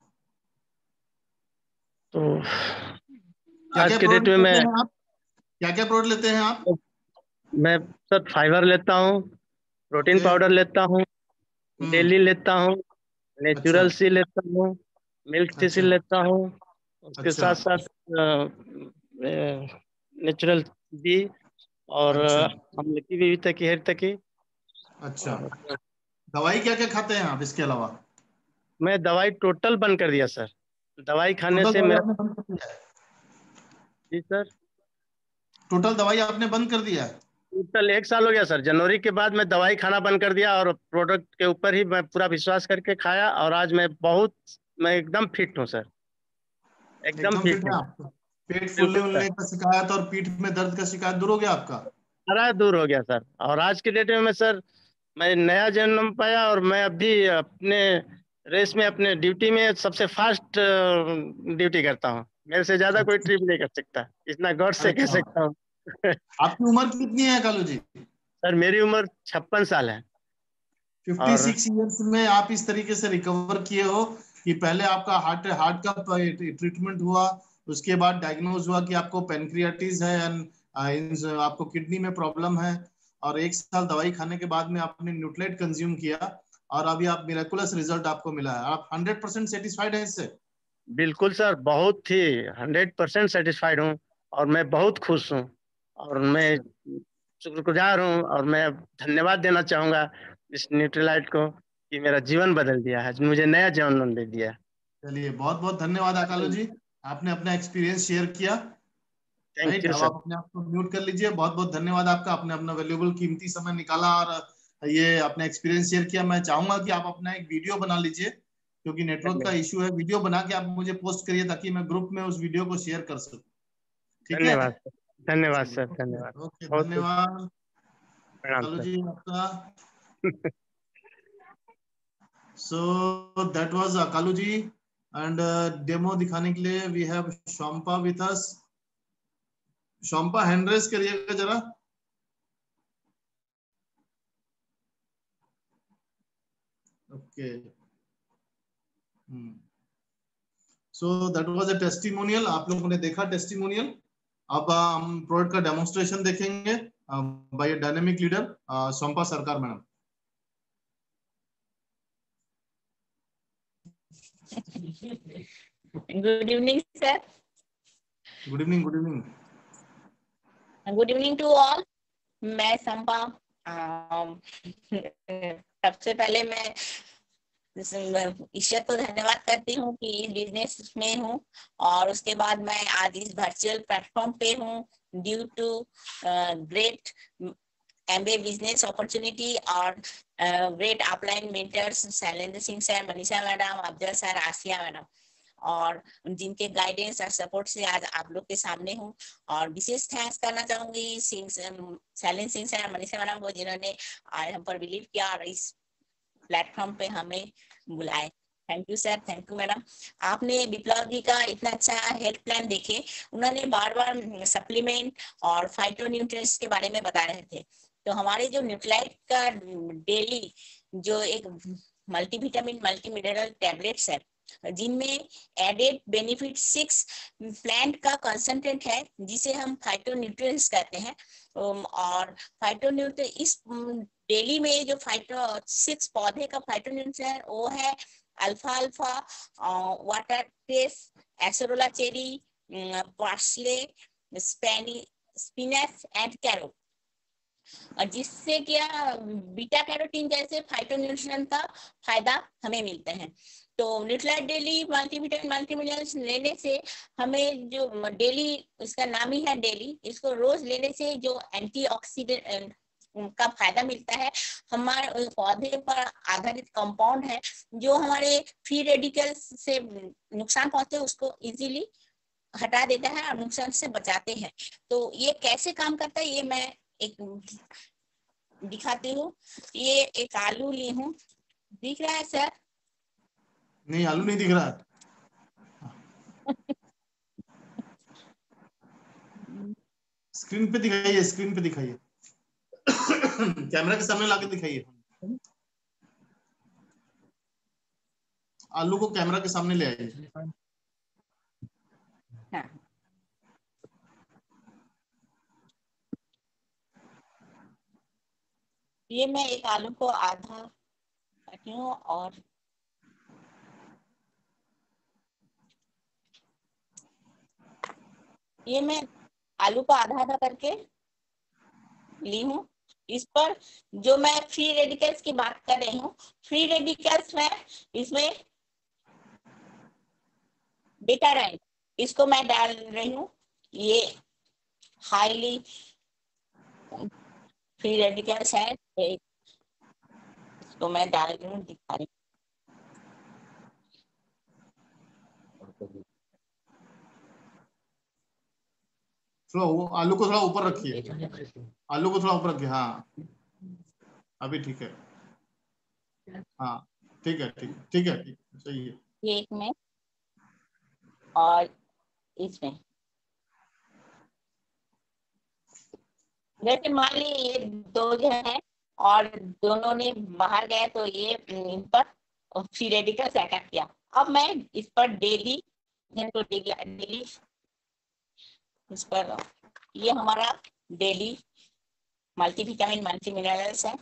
तो क्या आज क्या के डेट प्रोडक्ट में लेते मैं हैं आप? क्या क्या प्रोडक्ट लेते हैं आप? मैं सर फाइबर लेता हूँ, प्रोटीन ओके। पाउडर लेता हूँ, हम्म डेली लेता हूँ, अच्छा नेचुरल सी लेता हूँ, मिल्क सी अच्छा लेता हूँ, उसके अच्छा साथ साथ नेचुरल बी और अच्छा अमलकी भी तकी हेर तकी अच्छा और दवाई क्या क्या खाते हैं आप इसके अलावा? मैं दवाई टोटल बंद कर दिया सर। दवाई खाने टोटल से दवाई मेरा, आपने बंद कर दिया है? जी सर, टोटल दवाई आपने बंद कर दिया है? टोटल एक साल हो गया सर। जनवरी के बाद मैं दवाई खाना बंद कर दिया और प्रोडक्ट के ऊपर ही मैं पूरा विश्वास करके खाया, और आज मैं बहुत, मैं एकदम फिट हूँ सर, एकदम एकदम फिट फिट है हूँ। आप? पेट फूलने बिल्कुल सर, उलने का शिकायत और पीठ में दर्द का शिकायत दूर हो गया आपका? सारा दूर हो गया सर। और आज के डेट में मैं सर, मैं नया जन्म पाया, और मैं अभी अपने रेस में, अपने ड्यूटी में सबसे फास्ट ड्यूटी करता हूँ। मेरे से ज्यादा कोई ट्रिप नहीं कर सकता, इतना गौर से कह अच्छा, सकता हूँ। आपकी उम्र कितनी है कालू जी? सर मेरी उम्र छप्पन साल है। फिफ्टी और सिक्स ईयर्स में आप इस तरीके से रिकवर किए हो कि पहले आपका हार्ट हार्ट का ट्रीटमेंट हुआ, उसके बाद डायग्नोज हुआ कि आपको पेनक्रियाटिस है एंड आपको किडनी में प्रॉब्लम है, और एक साल दवाई खाने के बाद में आपने न्यूट्राइट कंज्यूम किया, और अभी आप मिरेकुलस रिजल्ट आपको मिला है। आप हंड्रेड परसेंट सेटिस्फाइड है इससे? बिल्कुल सर, बहुत ही हंड्रेड परसेंट सेटिस्फाइड हूँ, और मैं बहुत खुश हूँ, और मैं शुक्रगुजार हूँ, और मैं धन्यवाद देना चाहूंगा इस न्यूट्रीलाइट को, कि मेरा जीवन बदल दिया है, मुझे नया जीवन दे दिया है। चलिए, बहुत बहुत धन्यवाद आकालू जी, आपने अपना एक्सपीरियंस शेयर किया। थैंक राइट, यू अब सर। आप अपने आप को म्यूट कर लीजिए। बहुत बहुत धन्यवाद आपका, आपने अपना वैल्यूएबल कीमती समय निकाला और ये अपना एक्सपीरियंस शेयर किया। मैं चाहूंगा कि आप अपना एक वीडियो बना लीजिए, क्योंकि नेटवर्क का धन्यवाद, इशू है। वीडियो बना के आप मुझे पोस्ट करिए ताकि मैं ग्रुप में उस वीडियो को शेयर कर सकूं। ठीक है? धन्यवाद सर, धन्यवाद चलिए, सर, ओके धन्यवाद। ओके, बहुत बहुत धन्यवाद प्रणाम कालू सर। जी आपका। So that was Kalu ji, and demo दिखाने के लिए we have Shompa with us. Shompa, hand raise करिएगा जरा। Okay, so that was a testimonial. आप लोगों ने देखा टेस्टिमोनियल। अब uh, हम प्रोडक्ट का डेमोन्स्ट्रेशन देखेंगे bye dynamic leader Shompa Sarkar madam. Good evening, sir. Good evening, good evening. Good evening to all. मैं संपा। अम, सबसे पहले मैं ईश्वर को धन्यवाद करती हूँ कि इस बिजनेस में हूँ, और उसके बाद मैं आज इस वर्चुअल प्लेटफॉर्म पे हूँ due to great MBA business opportunity और great upline mentors Shailendra Singh sir, Manisha madam, Afzal sir, Asiya madam, और जिनके गाइडेंस और सपोर्ट से आज आप लोग के सामने हूँ। और विशेष थैंक्स करना चाहूंगी सिंह शैलेंद्र सिंह सर, मनीषा मैडम को, जिन्होंने आज हम पर बिलीव किया और इस प्लेटफॉर्म पे हमें बुलाए। Thank you sir, thank you madam. आपने विप्लव जी का इतना अच्छा हेल्थ प्लान देखे, उन्होंने बार बार सप्लीमेंट और फाइटोन्यूट्रिएंट्स के बारे में बता रहे थे। तो हमारे जो न्यूट्रीलाइट का डेली जो एक मल्टीविटामिन मल्टी मिनरल टैबलेट्स है, जिनमें एडेड बेनिफिट सिक्स प्लांट का कंसंट्रेट है, जिसे हम फाइटोन्यूट्रिएंट्स कहते हैं। और फाइटोन्यूट्रिएंट इस डेली में जो फाइटो सिक्स पौधे का फाइटोन्यूट्रिएंट वो है अल्फा अल्फा, watercress, acerola cherry, parsley, स्पेनी स्पिनच एंड कैरोट, और जिससे क्या बीटा कैरोटीन जैसे फाइटोन्यूट्रिएंट का फायदा हमें मिलते हैं। तो न्यूट्रीलाइट डेली मल्टीविटामिन मल्टीमिनरल्स लेने से हमें जो डेली, इसका नाम ही है डेली, इसको रोज लेने से जो एंटीऑक्सीडेंट का फायदा मिलता है, हमारे पौधे पर आधारित कंपाउंड है जो हमारे फ्री रेडिकल्स से नुकसान पहुंचते हैं उसको इजीली हटा देता है और नुकसान से बचाते हैं। तो ये कैसे काम करता है ये मैं एक दिखाती हूँ। ये एक आलू ली हूँ, दिख रहा है सर? नहीं, आलू नहीं दिख रहा है। स्क्रीन पे दिखाइए, स्क्रीन पे दिखाइए। कैमरा के सामने लाके दिखाइए। आलू को कैमरा के सामने ले आइए। हाँ। ये मैं एक आलू को आधा काटी हूँ, और ये मैं आलू को आधा आधा करके ली हूँ। इस पर जो मैं फ्री रेडिकल्स की बात कर रही हूँ, फ्री रेडिकल्स में इसमें बीटा रैंक, इसको मैं डाल रही हूँ। ये हाईली फ्री रेडिकल्स है, इसको मैं डाल रही हूँ, दिखा रही हूँ। थोड़ा आलू को थोड़ा ऊपर रखिए, आलू को थोड़ा ऊपर रखिए। हाँ अभी ठीक है, हाँ ठीक है, ठीक ठीक है, ठीक सही है। ये एक में और इसमें, जैसे मान ली ये दो जो है और दोनों ने बाहर गए तो ये इन पर फ्री रेडिकल्स अटैक किया। अब मैं इस पर डेली डेली इस पर, ये हमारा डेली मल्टीविटामिन मल्टी मिनरल्स है।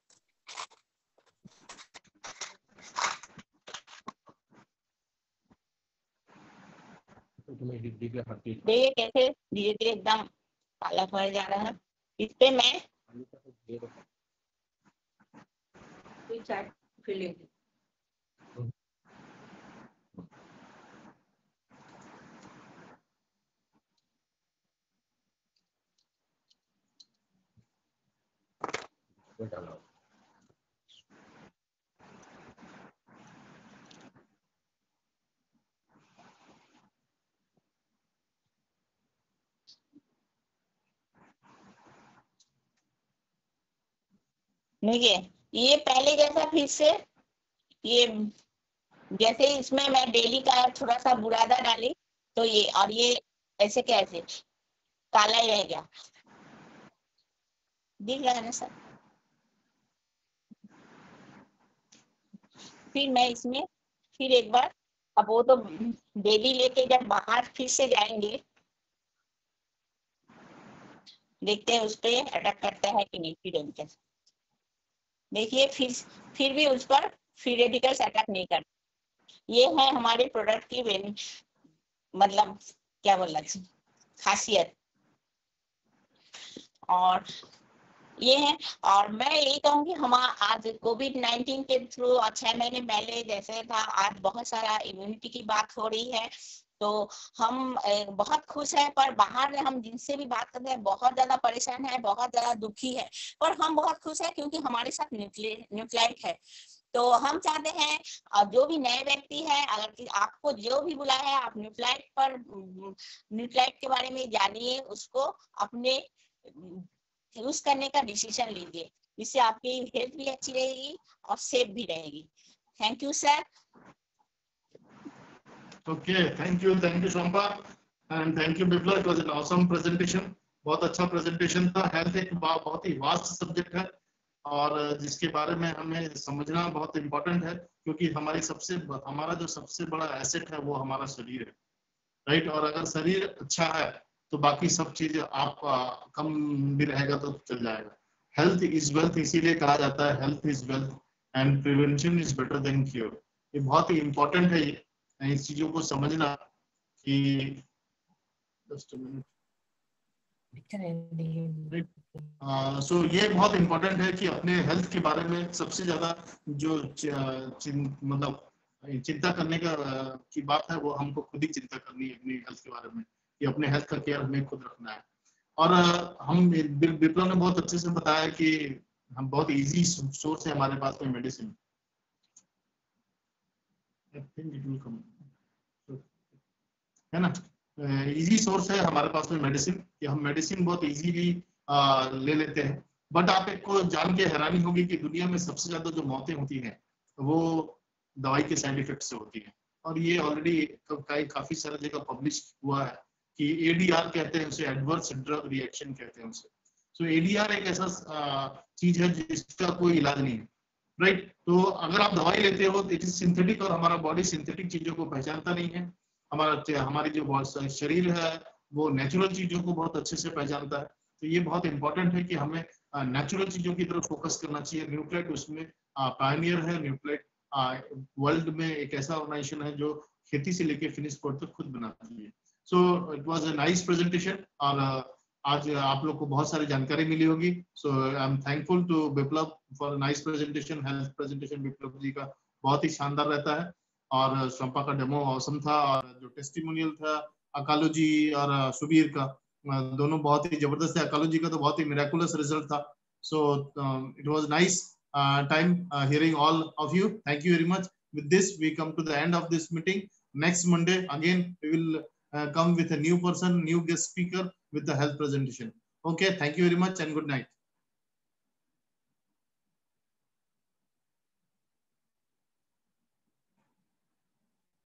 देखिए कैसे धीरे धीरे एकदम काला पड़ जा रहा है। इस पे मैं देखिए ये पहले जैसा फिर से ये, जैसे इसमें मैं डेली का थोड़ा सा बुरादा डाली तो ये, और ये ऐसे कैसे काला ही रह गया, दिख रहा है ना सर। फिर मैं इसमें फिर एक बार, अब वो तो डेली लेके जब बाहर फिर से जाएंगे, देखते हैं उस पर अटैक करता है कि नहीं फ्री रेडिकल्स। देखिए फिर फिर भी उस पर फ्री रेडिकल्स अटैक नहीं करते। ये है हमारे प्रोडक्ट की मतलब क्या बोलना चाहिए खासियत। और ये है, और मैं यही कहूँगी हम आज कोविड नाइन्टीन के थ्रू छह महीने पहले जैसे था, आज बहुत सारा इम्यूनिटी की बात हो रही है, तो हम बहुत खुश हैं। पर बाहर में हम जिनसे भी बात करते हैं बहुत ज्यादा परेशान है, बहुत ज्यादा दुखी है, पर हम बहुत खुश हैं क्योंकि हमारे साथ न्यूक्लियाइड है। तो हम चाहते हैं जो भी नए व्यक्ति है, अगर आपको जो भी बुलाया है आप न्यूक्लियाइड पर न्यूक्लियाइड के बारे में जानिए, उसको अपने यूज करने का डिसीजन लीजिए, इससे आपकी हेल्थ भी अच्छी रहेगी और सेफ भी रहेगी। Thank you sir. Okay, thank you, thank you Shobha and thank you Biplav, it was an awesome presentation. बहुत अच्छा प्रेजेंटेशन था। हेल्थ एक बहुत ही वास्ट सब्जेक्ट है और जिसके बारे में हमें समझना बहुत इम्पोर्टेंट है, क्योंकि हमारी सबसे हमारा जो सबसे बड़ा एसेट है वो हमारा शरीर है, राइट। और अगर शरीर अच्छा है तो बाकी सब चीज आप कम भी रहेगा तो चल जाएगा। हेल्थ इज वेल्थ, इसीलिए कहा जाता है health is wealth and prevention is better than cure. ये बहुत ही इम्पोर्टेंट है ये, इस चीजों को समझना कि just a minute. So uh, so ये बहुत इम्पोर्टेंट है कि अपने हेल्थ के बारे में सबसे ज्यादा जो मतलब चिंता करने का की बात है वो हमको खुद ही चिंता करनी है अपनी हेल्थ के बारे में, कि अपने हेल्थ का केयर हमें खुद रखना है। और हम विप्लव ने बहुत अच्छे से बताया कि हम बहुत इजी सोर्स है हमारे पास में मेडिसिन, है ना। इजी सोर्स है हमारे पास में मेडिसिन, कि हम मेडिसिन बहुत इजीली ले लेते हैं। बट आप एक को जान के हैरानी होगी कि दुनिया में सबसे ज्यादा जो मौतें होती हैं वो दवाई के साइड इफेक्ट से होती है। और ये ऑलरेडी काफी सारी जगह पब्लिश हुआ है कि एडीआर कहते हैं उसे, एडवर्स ड्रग रिएक्शन कहते हैं उसे। सो एडीआर एक ऐसा चीज है जिसका कोई इलाज नहीं है, राइट। तो अगर आप दवाई लेते हो इट इज सिंथेटिक, और हमारा बॉडी सिंथेटिक चीजों को पहचानता नहीं है। हमारा हमारी जो शरीर है वो नेचुरल चीजों को बहुत अच्छे से पहचानता है। तो ये बहुत इंपॉर्टेंट है कि हमें नेचुरल चीजों की तरफ फोकस करना चाहिए। न्यूक्लियाइड उसमें पायनियर है। न्यूक्लियाइड वर्ल्ड में एक ऐसा ऑर्गेनाइजेशन है जो खेती से लेके फिनिश प्रोडक्ट तक खुद बनाती है। So it was a nice presentation. और आज आप लोग को बहुत सारी जानकारी मिली होगी। So I am thankful to Biplab for nice presentation, health presentation Viplab ji का बहुत ही शानदार रहता है, और शंपा का डेमो औसम था, और जो टेस्टिमोनियल था अकालू जी और सुबीर का, दोनों बहुत ही जबरदस्त है। अकालू जी का तो बहुत ही मिराकुलस रिजल्ट था। So it was nice time hearing all of you. Thank you very much. With this, we come to the end of this meeting. Next Monday, again, we will uh, come with a new person, new guest speaker with the health presentation. Okay, thank you very much and good night.